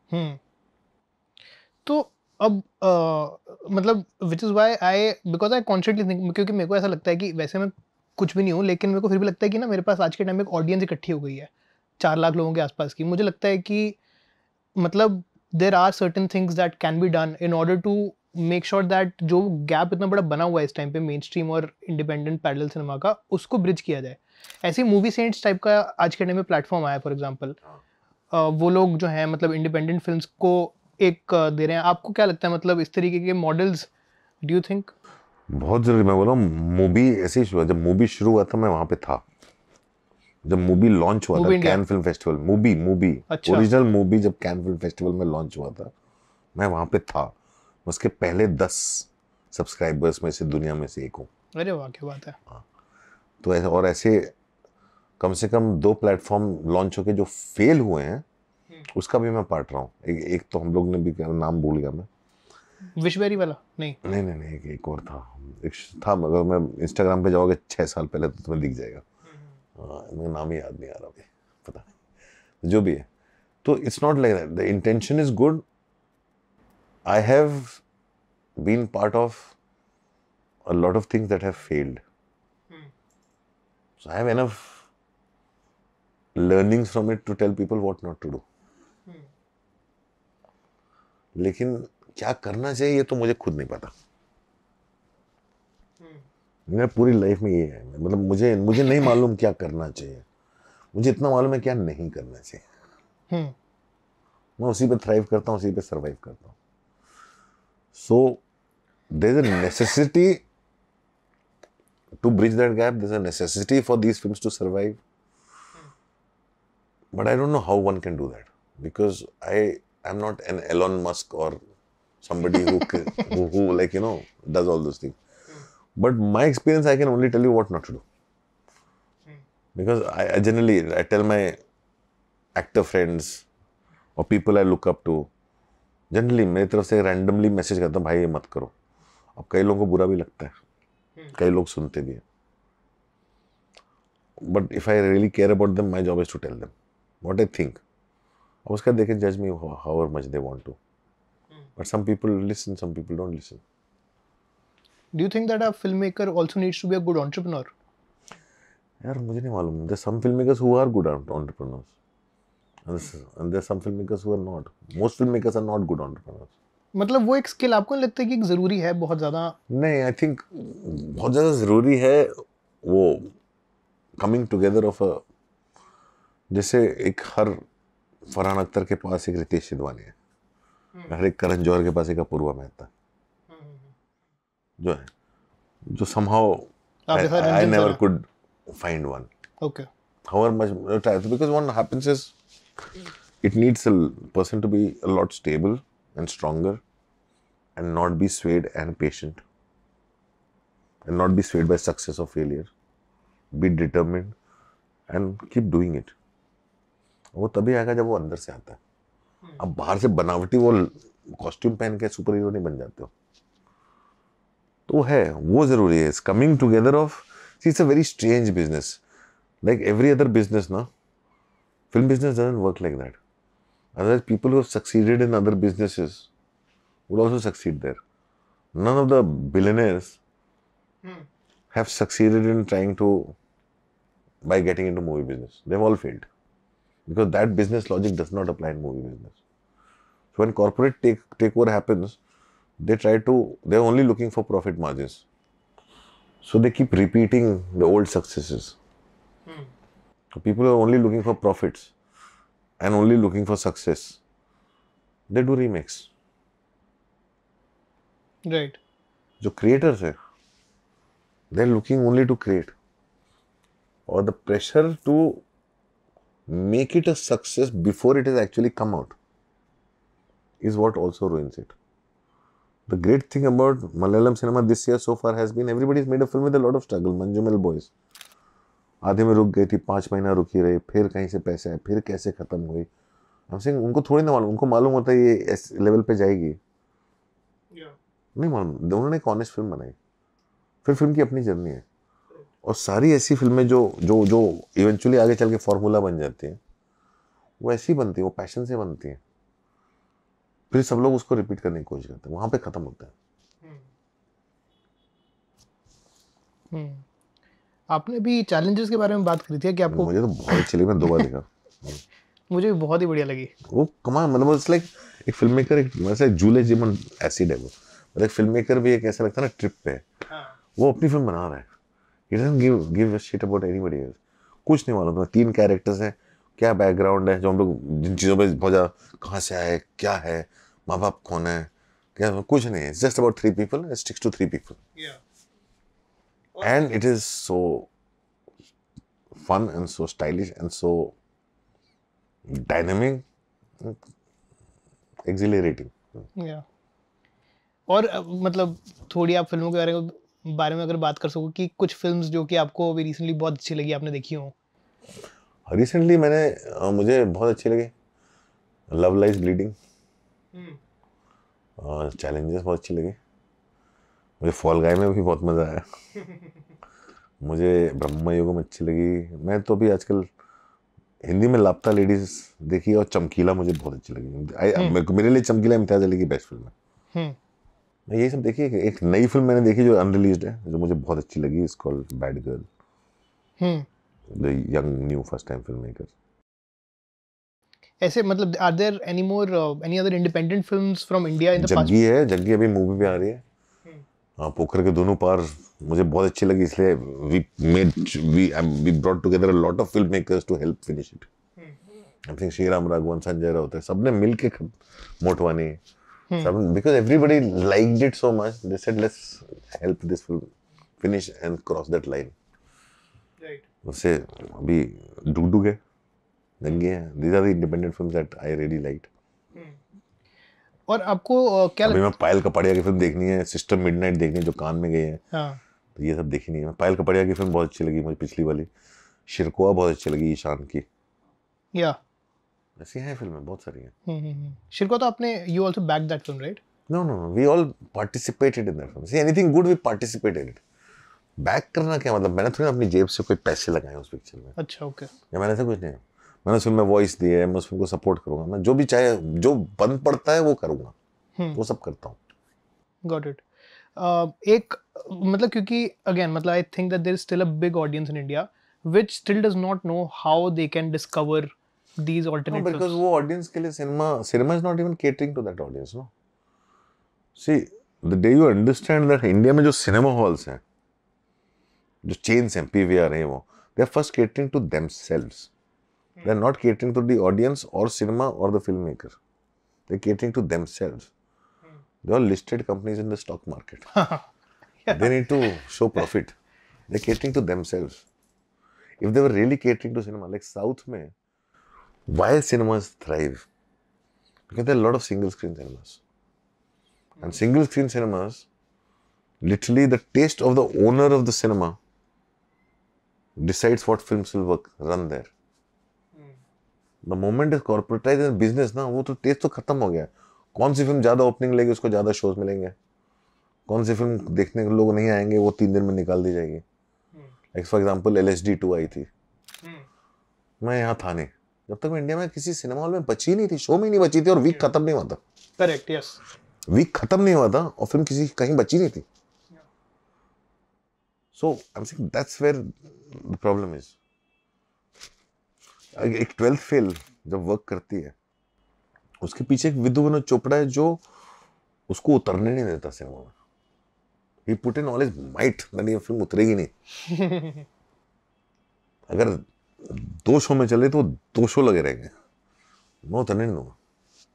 तो अब मतलब which is why because I constantly think, क्योंकि मेरे को ऐसा लगता है कि वैसे मैं कुछ भी नहीं हूँ, लेकिन मेरे को फिर भी लगता है कि ना मेरे पास आज के टाइम में एक ऑडियंस इकट्ठी हो गई है 4 लाख लोगों के आसपास की. मुझे लगता है कि मतलब there are certain things that can be done in order to make sure that जो गैप इतना बड़ा बना हुआ है इस टाइम पे मेन स्ट्रीम और इंडिपेंडेंट पैरेलल सिनेमा का, उसको ब्रिज किया जाए. ऐसे मूवी सेंट्स टाइप का आज के टाइम में प्लेटफॉर्म आया फॉर एग्जांपल, वो लोग जो हैं मतलब इंडिपेंडेंट फिल्म्स को एक दे रहे हैं. आपको क्या लगता है मतलब इस तरीके के मॉडल्स डू यू थिंक? बहुत जरूरी. मैं बोल रहा हूँ मूवी ऐसे ही शुरू, जब मूवी शुरू हुआ था मैं वहाँ पे था, जब मूवी लॉन्च हुआ था Cannes film festival, movie original movie जब कैन फिल्म फेस्टिवल में लॉन्च हुआ था मैं वहाँ पे था. उसके पहले 10 सब्सक्राइबर्स में से दुनिया में से एक हूँ. अरे वाह क्या बात है. तो ऐसे और ऐसे कम से कम 2 प्लेटफॉर्म लॉन्च होके जो फेल हुए हैं उसका भी मैं पार्ट रहा हूँ. एक तो हम लोग ने भी, नाम भूल गया मैं, विशबेरी वाला नहीं एक और था, एक था, मगर मैं इंस्टाग्राम पे जाओगे 6 साल पहले तो तुम्हें दिख जाएगा. मेरा नाम ही याद नहीं आ रहा अभी, पता नहीं जो भी है. तो it's not like that, the intention is good. I have been part of a lot of things that have failed. So I have enough learnings from it to tell people what not to do. लेकिन क्या करना चाहिए ये तो मुझे खुद नहीं पता. मेरा पूरी लाइफ में ये है, मतलब मुझे नहीं मालूम क्या करना चाहिए, मुझे इतना मालूम है क्या नहीं करना चाहिए. मैं उसी पे थ्राइव करता हूँ, उसी पे सर्वाइव करता हूँ. So there is a necessity to bridge that gap. There's a necessity for these films to survive. But I don't know how one can do that, because I am not an Elon Musk or somebody who like, does all those things. But my experience, I can only tell you what not to do. Because I generally, I tell my actor friends or people I look up to, generally मेरी तरफ से randomly message करता हूँ, भाई ये मत करो. अब कई लोगों को बुरा भी लगता है, कई लोग सुनते भी हैं. But if I really care about them, my job is to tell them what I think. अब उसका दे कैन जज me however much they want to. But some people listen, some people don't listen. Do you think that a filmmaker also needs to be a good entrepreneur? यार मुझे नहीं मालूम. There some filmmakers who are good entrepreneurs. And there are some filmmakers who are not. Most filmmakers are not good entrepreneurs. मतलब वो एक skill आपको नहीं लगता कि जरूरी है बहुत ज्यादा? नहीं, आई थिंक बहुत ज़्यादा ज़रूरी है वो coming together of a, जैसे एक हर फरहान अख्तर के पास एक रितेश सिद्धवानी है, हर एक करण जौहर के पास एक अपूर्वा मेहता जो है, जो somehow I never could find one. Okay. However much because what happens is it needs a person to be a lot stable and stronger and not be swayed and patient and not be swayed by success or failure. Be determined and keep doing it. वो तभी आएगा जब वो अंदर से आता है. अब बाहर से बनावटी वो कॉस्ट्यूम पहन के सुपर हीरो नहीं बन जाते हो. तो है वो जरूरी है. Coming together of, it's a very strange business. Like every other business, no? Film business doesn't work like that. Otherwise, people who have succeeded in other businesses would also succeed there. None of the billionaires have succeeded in trying to, by getting into movie business. They've all failed. Because that business logic does not apply in movie business. So when corporate takeover happens, they're only looking for profit margins. So they keep repeating the old successes. So people are only looking for profits and only looking for success. They do remakes. Right. जो creators है, they're looking only to create. Or the pressure to make it a success before it has actually come out is what also ruins it. The great thing about Malayalam cinema this year so far has been everybody's made a film with a lot of struggle. Manjumal Boys. आधे में रुक गई थी, 5 महीना रुकी रही, फिर कहीं से पैसे आए, फिर कैसे खत्म हुई. हम सिंह उनको थोड़ी ना मालूम, उनको मालूम होता है ये इस लेवल पे जाएगी. नहीं मालूम. उन्होंने एक ऑनेस्ट फिल्म बनाई, फिर फिल्म की अपनी जर्नी है. और सारी ऐसी फिल्में जो जो जो इवेंचुअली आगे चल के फॉर्मूला बन जाती हैं, वो ऐसी बनती है, वो पैशन से बनती हैं. फिर सब लोग उसको रिपीट करने की कोशिश करते हैं, वहां पे खत्म होता है. आपने भी चैलेंजेस के बारे में बात करी थी कि आपको. मुझे तो बहुत अच्छी लगी, मैं 2 बार देखा. मुझे भी बहुत ही बढ़िया लगी वो. कमाल. मतलब इट्स लाइक एक फिल्म मेकर, एक वैसे जूले जिमन एसिड है वो. मतलब एक फिल्म मेकर भी एक ऐसा लगता है ना ट्रिप पे है. वो अपनी फिल्म बना रहा है. He doesn't give a shit about anybody else. कुछ नहीं मालूम. 3 कैरेक्टर्स हैं, क्या बैकग्राउंड है, जो हम लोग जिन चीज़ों पे बहुत ज़्यादा कहाँ से आए, क्या है, माँ बाप कौन है, क्या, कुछ नहीं है. It's just about 3 people. It sticks to 3 people. And it is so fun and so stylish and so dynamic, exhilarating. Yeah. और मतलब थोड़ी आप फिल्मों के बारे में अगर बात कर सको कि कुछ फिल्म्स जो कि आपको अभी रिसेंटली बहुत अच्छी लगी, आपने देखी हो. रिसेंटली मुझे बहुत अच्छी लगी लव लाइज ब्लीडिंग. चैलेंजेस बहुत अच्छी लगी. मुझे फॉल गाय में भी बहुत मज़ा आया. मुझे ब्रह्म युगम अच्छी लगी. मैं तो अभी आजकल हिंदी में लापता लेडीज देखी और चमकीला मुझे बहुत अच्छी लगी. मेरे लिए चमकीला इम्तियाज अली की बेस्ट फिल्म है. मैं यही सब देखी. एक नई फिल्म मैंने देखी जो अनरिलीज्ड है, जो मुझे बहुत अच्छी लगी. It's called bad girl. The young new first time filmmaker. ऐसे मतलब are there any other independent films from India in the past? Jaggi है. जग्गी अभी मूवी पे आ रही है. हाँ, पोखर के दोनों पार मुझे बहुत अच्छी लगी. इसलिए we brought together a lot of film makers to help finish it. I think Sriram Raghavan, Sanjay Raut, सबने मिलके मोटवानी, सब, because everybody liked it so much. They said let's help this film finish and cross that line. Right. उससे अभी डुगडुग है, दंगे हैं. These are the independent films that I really liked. और आपको क्या अभी मैं पायल कपाड़िया की फिल्म देखनी है, सिस्टर मिडनाइट देखनी है, जो कान में गई है. तो ये सब देखी नहीं है. पायल कपाड़िया की फिल्म बहुत अच्छी लगी मुझे, पिछली वाली. शिरकोआ बहुत अच्छी लगी, ईशान की. ऐसी हैं फिल्में बहुत सारी हैं. शिरकोआ तो आपने, you also back that film, right? No, we all participated in that film. See anything good we participated it. Back करना क्या मतलब? मैंने थोड़ी अपनी जेब से कोई पैसे लगाए उस पिक्चर में. अच्छा, ओके. या मैंने ऐसा कुछ नहीं. मैंने उस फिल्म में वॉइस दी है, मैं उस फिल्म को सपोर्ट करूंगा. मैं जो भी चाहे, जो बन पड़ता है वो करूंगा. वो सब करता हूँ. Got it. एक मतलब क्योंकि अगेन मतलब I think that there is still a big audience in India which still does not know how they can discover these alternate films. Because वो ऑडियंस के लिए cinema is not even catering to that audience. No, see the day you understand that India में जो cinema halls हैं, जो chains हैं, PVR है, वो they are first catering to themselves. They are not catering to the audience or cinema or the filmmaker. They are catering to themselves. They are listed companies in the stock market. They need to show profit. They are catering to themselves. If they were really catering to cinema, like South mein, why cinemas thrive? Because there are a lot of single screen cinemas. And single screen cinemas, literally the taste of the owner of the cinema decides what films will run there. The moment is corporatized in business ना, वो तो test तो खत्म हो गया. कौन सी film ज्यादा opening लेगी उसको ज्यादा शोज मिलेंगे. कौन सी फिल्म देखने के लोग नहीं आएंगे वो 3 दिन में निकाल दी जाएगी. लाइक फॉर एग्जांपल LSD 2 आई थी. मैं यहाँ था नहीं. जब तक मैं इंडिया में किसी सिनेमा हॉल में बची नहीं थी, शो में नहीं बची थी और वीक खत्म नहीं हुआ था. Correct, yes. वीक खत्म नहीं हुआ था और फिल्म किसी कहीं बची नहीं थी. So I am saying that's where the problem is. एक 12th फेल जब वर्क करती है, उसके पीछे एक विधु विनोद चोपड़ा है जो उसको उतरने नहीं देता सिनेमा में. He put in all his might that ये फिल्म उतरेगी नहीं. अगर 2 शो में चले तो 2 शो लगे रहेंगे. मैं उतरने नहीं दूंगा.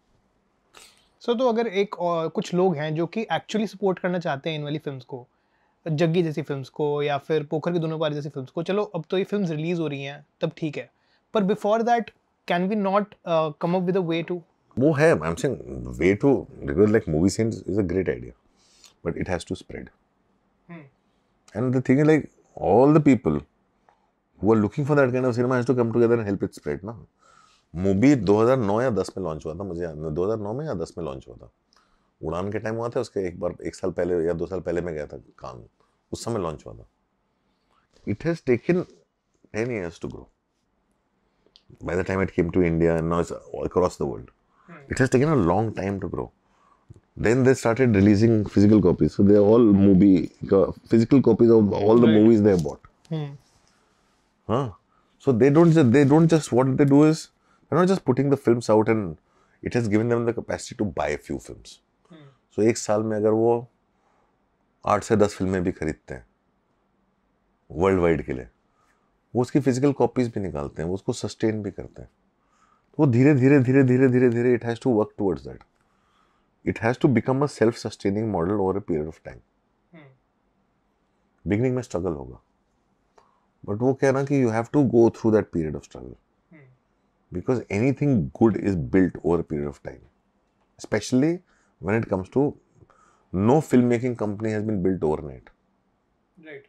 तो अगर कुछ लोग हैं जो कि एक्चुअली सपोर्ट करना चाहते हैं इन वाली फिल्म्स को, जग्गी जैसी फिल्म्स को या फिर पोखर की दोनों पारी जैसी फिल्म्स को, चलो अब तो ये फिल्म्स रिलीज हो रही हैं तब ठीक है, पर before that can we not come up with a way to? वो है, I am saying way to, because like Moviesaints is a great idea, but it has to spread. And the thing is, like, all the people who are looking for that kind of cinema has to come together and help it spread ना. Movie 2009 या 10 में launch हुआ था, मुझे याद नहीं, 2009 में या 10 में लॉन्च हुआ था. उड़ान के टाइम हुआ था, उसके एक साल पहले या 2 साल पहले मैं गया था कान, उस समय लॉन्च हुआ था. It has taken 10 years to grow. By the time it came to India and now it's across the world, it has taken a long time to grow. Then they started releasing physical copies, so they are all physical copies of all the movies they have bought. So they don't just what they do is they're not just putting the films out, and it has given them the capacity to buy a few films. So एक साल में अगर वो 8 से 10 फिल्में भी खरीदते हैं वर्ल्ड वाइड के लिए, वो उसकी फिजिकल कॉपीज भी निकालते हैं, वो उसको सस्टेन भी करते हैं. तो वो धीरे धीरे it has to work towards that. It has to become a self sustaining model over a period of time. Beginning में स्ट्रगल होगा, बट वो क्या ना कि you have to go through that period of struggle, because anything good is built over a period of time, specially when it comes to no filmmaking company has been built overnight. Right.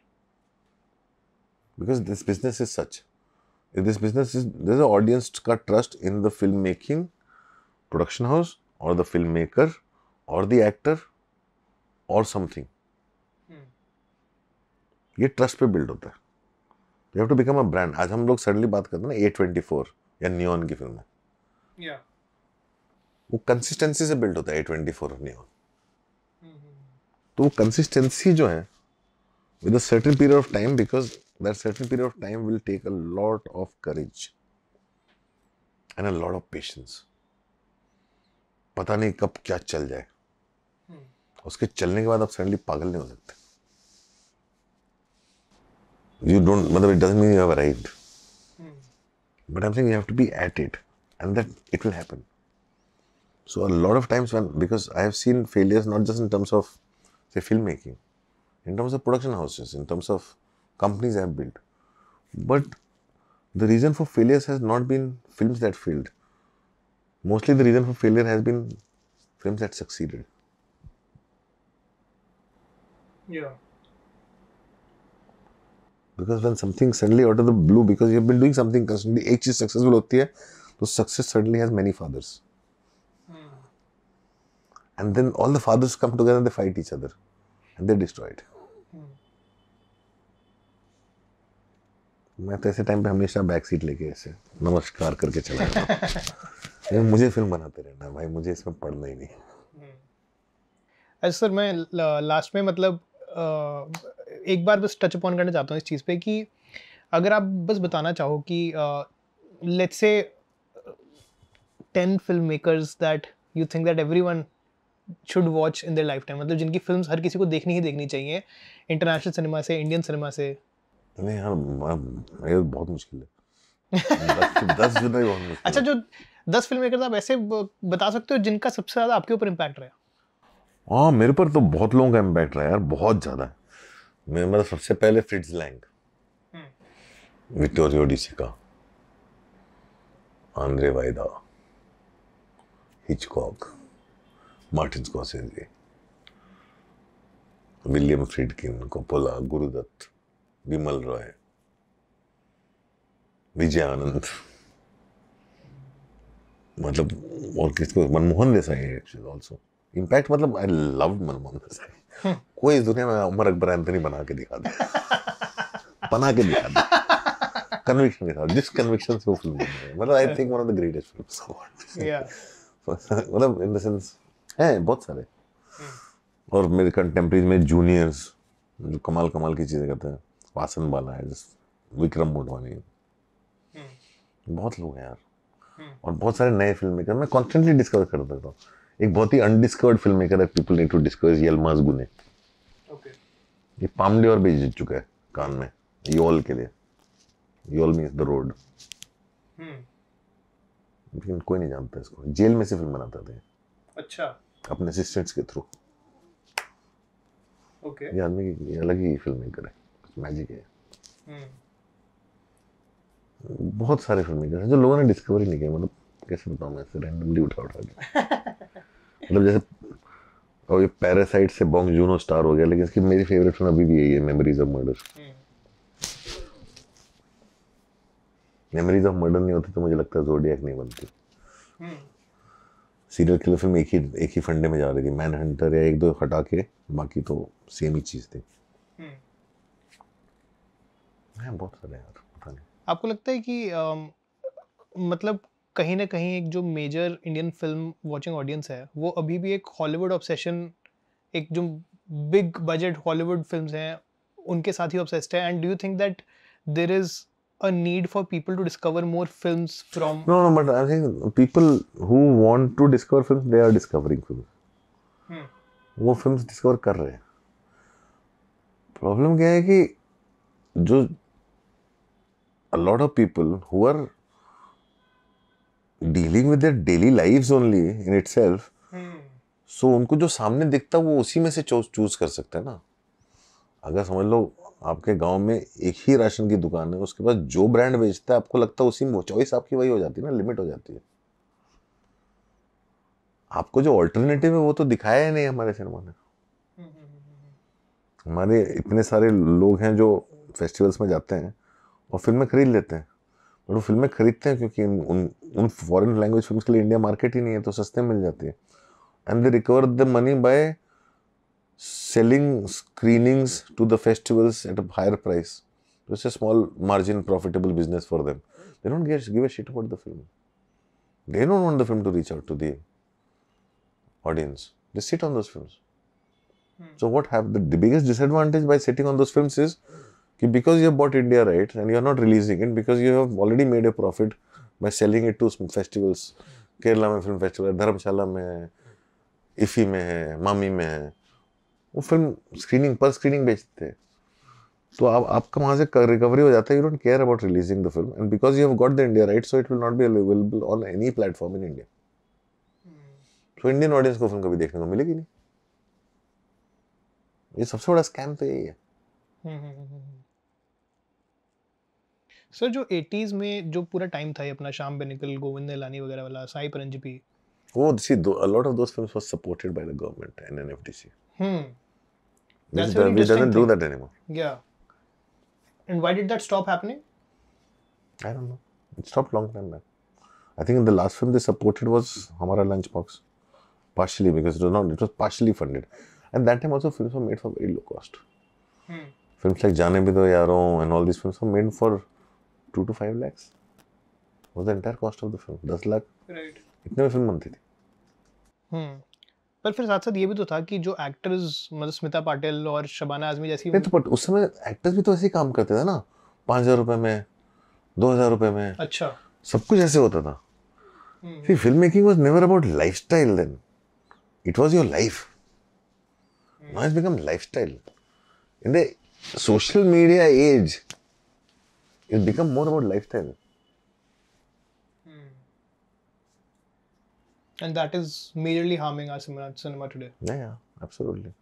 Because this business is such. If this business is, there's an audience का trust in the filmmaking production house or the filmmaker or the actor or something. ये trust पे build होता है. You have to become a brand. आज हम लोग suddenly बात करते हैं ना A24 या Neon की फिल्म है. Yeah. वो कंसिस्टेंसी से बिल्ड होता है A24 और Neon. तो वो कंसिस्टेंसी जो है with a certain period of time, because that certain period of time will take a lot of courage and a lot of patience. पता नहीं कब क्या चल जाए, उसके चलने के बाद आप सडनली पागल नहीं हो सकते. यू डोंट, मतलब it doesn't mean you have arrived, but I am saying you have to be at it and that it will happen. So a lot of times because I have seen failures not just in terms of, say, filmmaking, in terms of production houses, in terms of companies I have built. But the reason for failures has not been films that failed. Mostly the reason for failure has been films that succeeded. Yeah. Because when something suddenly out of the blue, because you have been doing something constantly, एक चीज successful होती है, तो success suddenly has many fathers. And then all the fathers come together and they fight each other and they destroy it. मैं तो ऐसे time पे हमेशा बैक सीट लेके ऐसे नमस्कार करके चला जाता हूँ. मुझे फिल्म बनाते रहना भाई, मुझे इसमें पढ़ना ही नहीं. अच्छा सर, मैं लास्ट में मतलब एक बार बस टच अपॉन करना चाहता हूँ इस चीज़ पे कि अगर आप बस बताना चाहो कि let's say 10 film makers that you think that everyone should watch in their lifetime, मतलब जिनकी फिल्म्स हर किसी को देखनी ही देखनी चाहिए, इंटरनेशनल सिनेमा से, इंडियन सिनेमा से. नहीं यार, ये बहुत मुश्किल है। 10 जुलाई बहुत मुश्किल। अच्छा, जो 10 फिल्म मेकर्स आप ऐसे बता सकते हो जिनका सबसे ज्यादा आपके ऊपर इम्पैक्ट रहा? हाँ, मेरे पर तो बहुत लोगों का इम्पैक्ट रहा है यार, बहुत ज्यादा। मेरा सबसे पहले Fritz Lang, Vittorio De Sica, Andrzej Wajda, Hitchcock, Martin Scorsese, William Friedkin, Coppola, Guru Dutt, Bimal Roy, Vijay Anand, मतलब और किसको, Manmohan Desai actually also impact. मतलब आई लव्ड मनमोहन देसाई। कोई इस दुनिया में उमर अकबर एंथनी बना के दिखा दे, बना के दिखा दे, कन्विक्शन के साथ, जिस कन्विक्शन से वो फिल्म बन रही है। मतलब I think one of the greatest films. या मतलब इन द सेंस है बहुत सारे। और मेरे कंटेम्प्रेरी में जूनियर्स जो कमाल कमाल की चीजें करते हैं, वासन बाला है, विक्रम मोटवानी, बहुत लोग हैं यार। और बहुत सारे नए फिल्म मेकर मैं कॉन्स्टेंटली डिस्कवर करता रहता हूँ। एक बहुत ही अनडिस्कवर्ड फिल्म मेकर है, people need to discover, Yilmaz Guney. ये पाम डियोर भी जीत चुका है कान में, योल के लिए। Yol means the road. लेकिन कोई नहीं जानता इसको। जेल में से फिल्म बनाता था। अच्छा। अपने असिस्टेंट्स के थ्रू। ओके। ये आदमी की अलग ही फिल्म मेकर है, मैजिक है। बहुत सारे फिल्म मेकर हैं जो लोगों ने डिस्कवर ही नहीं किया। मतलब कैसे बताऊं मैं, ऐसे रैंडमली उठा के मतलब जैसे, और ये पैरासाइट से बॉन्ग जूनो स्टार हो गया, लेकिन इसकी मेरी फेवरेट फिल्म अभी भी यही है, Memories of Murder. Memories of Murder नहीं होती तो मुझे लगता है ज़ोडिएक नहीं बनती। सीरियल किलर फिल्म एक ही फंडे में जा रही थी, मैन हंटर या एक दो हटा के, बाकी तो सेम ही चीज थी। बहुत सारे यार, पता नहीं। आपको लगता है कि मतलब कहीं ना कहीं एक जो major Indian film watching audience है वो अभी भी एक हॉलीवुड ऑब्सेशन, एक जो बिग बजट हॉलीवुड फिल्म्स हैं उनके साथ ही ऑब्सेस्ड है? And do you think that there is a need for people to discover more films from? No, but I think people who want to discover films, they are discovering films. वो films discover कर रहे हैं। Problem क्या है कि जो a lot of people who are dealing with their daily lives only in itself, so उनको जो सामने दिखता है वो उसी में से चूज कर सकता है ना। अगर समझ लो आपके गांव में एक ही राशन की दुकान है, उसके पास जो ब्रांड बेचता है आपको लगता है उसी में चॉइस आपकी वही हो जाती है ना, लिमिट हो जाती है। आपको जो ऑल्टरनेटिव है वो तो दिखाया ही नहीं हमारे सिनेमा ने। हमारे इतने सारे लोग हैं जो फेस्टिवल्स में जाते हैं और फिल्में खरीद लेते हैं, और वो फिल्में खरीदते हैं क्योंकि उन फॉरेन लैंग्वेज फिल्म्स के लिए इंडिया मार्केट ही नहीं है, तो सस्ते मिल जाती है। And they recover the money by selling screenings to the festivals at a higher price. So it's a small margin profitable business for them. They don't give a shit about the film. They don't want the film to reach out to the audience. They sit on those films. So what happened? The biggest disadvantage by sitting on those films is because you have bought India rights and you are not releasing it, because you have already made a profit by selling it to festivals. Kerala में film festival है, धर्मशाला में है, IFFI में है, मामी में है। वो फिल्म स्क्रीनिंग पर स्क्रीनिंग बेचते हैं, तो आपका वहाँ से रिकवरी हो जाता है। You don't care about releasing the film, and because you have got the India right, so it will not be available on any platform in India. तो इंडियन ऑडियंस को फिल्म कभी देखने को मिलेगी नहीं। ये सबसे बड़ा स्कैम तो यही है। सर जो 80s में जो पूरा टाइम था ये अपना शाम बेनिकल, गोविंद निहलानी वगैरह वाला, साई परंजीपी, वो see a lot of those films was supported by the government and NFDC. That's a very Which interesting doesn't do thing. that anymore. Yeah. And why did that stop happening? I don't know. It stopped long time back. I think the last film they supported was Hamara Lunchbox, partially because it was partially funded, and that time also films were made for very low cost. Films like Jaane Bhi Do Yaron and all these films were made for 2 to 5 lakhs. Was the entire cost of the film 10 lakh? Right. इतने में film बनती थी। पर फिर साथ साथ ये भी तो था कि जो एक्टर्स मतलब स्मिता पाटिल और शबाना आजमी जैसी, नहीं तो बट उस समय एक्टर्स भी तो ऐसे ही काम करते थे ना, 5,000 रुपए में, 2,000 रुपए में। अच्छा, सब कुछ ऐसे होता था। See, filmmaking was never about lifestyle then. It was your life. Now it's become lifestyle. In the social media age, it become more about lifestyle. And that is majorly harming our cinema today. Yeah, absolutely.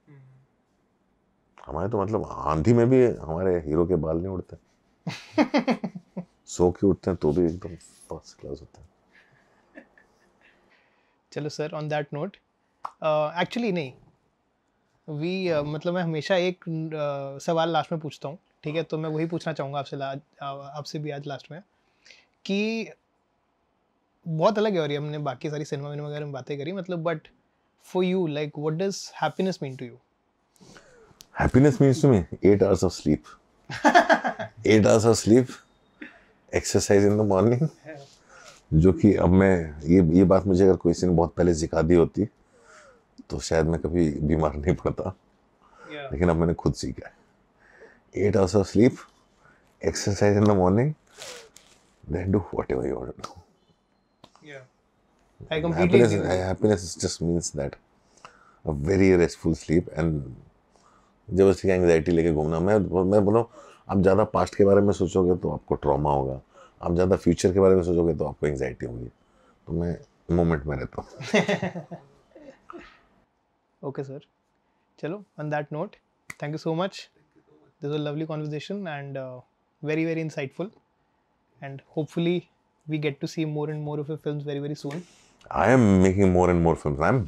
हमारे तो मतलब आंधी में भी हमारे hero के बाल नहीं उड़ते. सो के उठते हैं तो भी एकदम फर्स्ट क्लास होते हैं. चलो sir, on that note actually नहीं मतलब मैं हमेशा एक सवाल लास्ट में पूछता हूँ, ठीक है? तो मैं वही पूछना चाहूँगा आपसे भी आज लास्ट में, कि बहुत अलग है और ये हमने बाकी सारी सिनेमा वगैरह में बातें करी, मतलब but for you like what does happiness mean to you? Happiness means to me 8 hours of sleep. 8 hours of sleep, exercise in the morning. जो कि अब मैं ये बात मुझे अगर कोई ने बहुत पहले सिखा दी होती तो शायद मैं कभी बीमार नहीं पड़ता. लेकिन अब मैंने खुद सीखा है. 8 hours of sleep, exercise in the morning, then do whatever you want to do. Yeah, I completely agree. Happiness just means that a very restful sleep and जबरदस्ती एंग्जाइटी लेके घूमना. मैं बोला आप ज़्यादा पास्ट के बारे में सोचोगे तो आपको ट्रॉमा होगा, आप ज़्यादा फ्यूचर के बारे में सोचोगे तो आपको एंग्जाइटी होगी. तो मैं मोमेंट में रहता हूँ. ओके सर, चलो on that note, thank you so much. This was a lovely conversation and very very insightful, and hopefully we get to see more and more of your films very very soon. I am making more and more films. I'm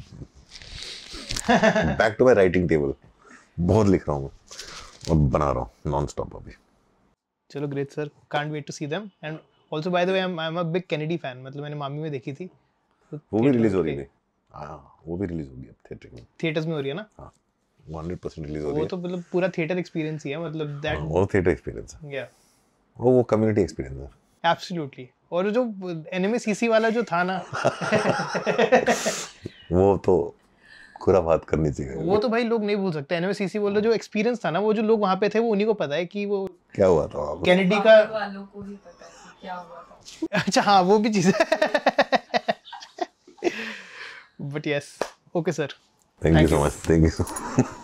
back to my writing table. बहुत लिख रहा हूँ और बना रहा हूँ non stop अभी. चलो great sir, can't wait to see them. And also by the way I am a big Kennedy fan. मतलब मैंने मामी में देखी थी. वो भी रिलीज हो रही है. हाँ, वो भी रिलीज होगी अब थिएटर में. थिएटर्स में हो रही है ना? हाँ, 100% रिलीज हो रही है. वो तो मतलब पूरा थिएटर एक्सपीरियंस ही है, मतलब दैट वो थिएटर एक्सपीरियंस है. या वो कम्युनिटी एक्सपीरियंस है. एब्सोल्युटली. और जो एनिमे सीसी वाला जो था ना वो तो खुराफात करनी चाहिए. वो तो भाई लोग नहीं भूल सकते. एनिमे सीसी वाला जो एक्सपीरियंस था ना, वो जो लोग वहाँ पे थे वो उन्हीं को पता है कि वो क्या हुआ था. कैनेडी का वालों को ही पता है कि क्या हुआ था. अच्छा हाँ, वो भी चीज़ है. But yes, okay sir, thank you so much. Thank you.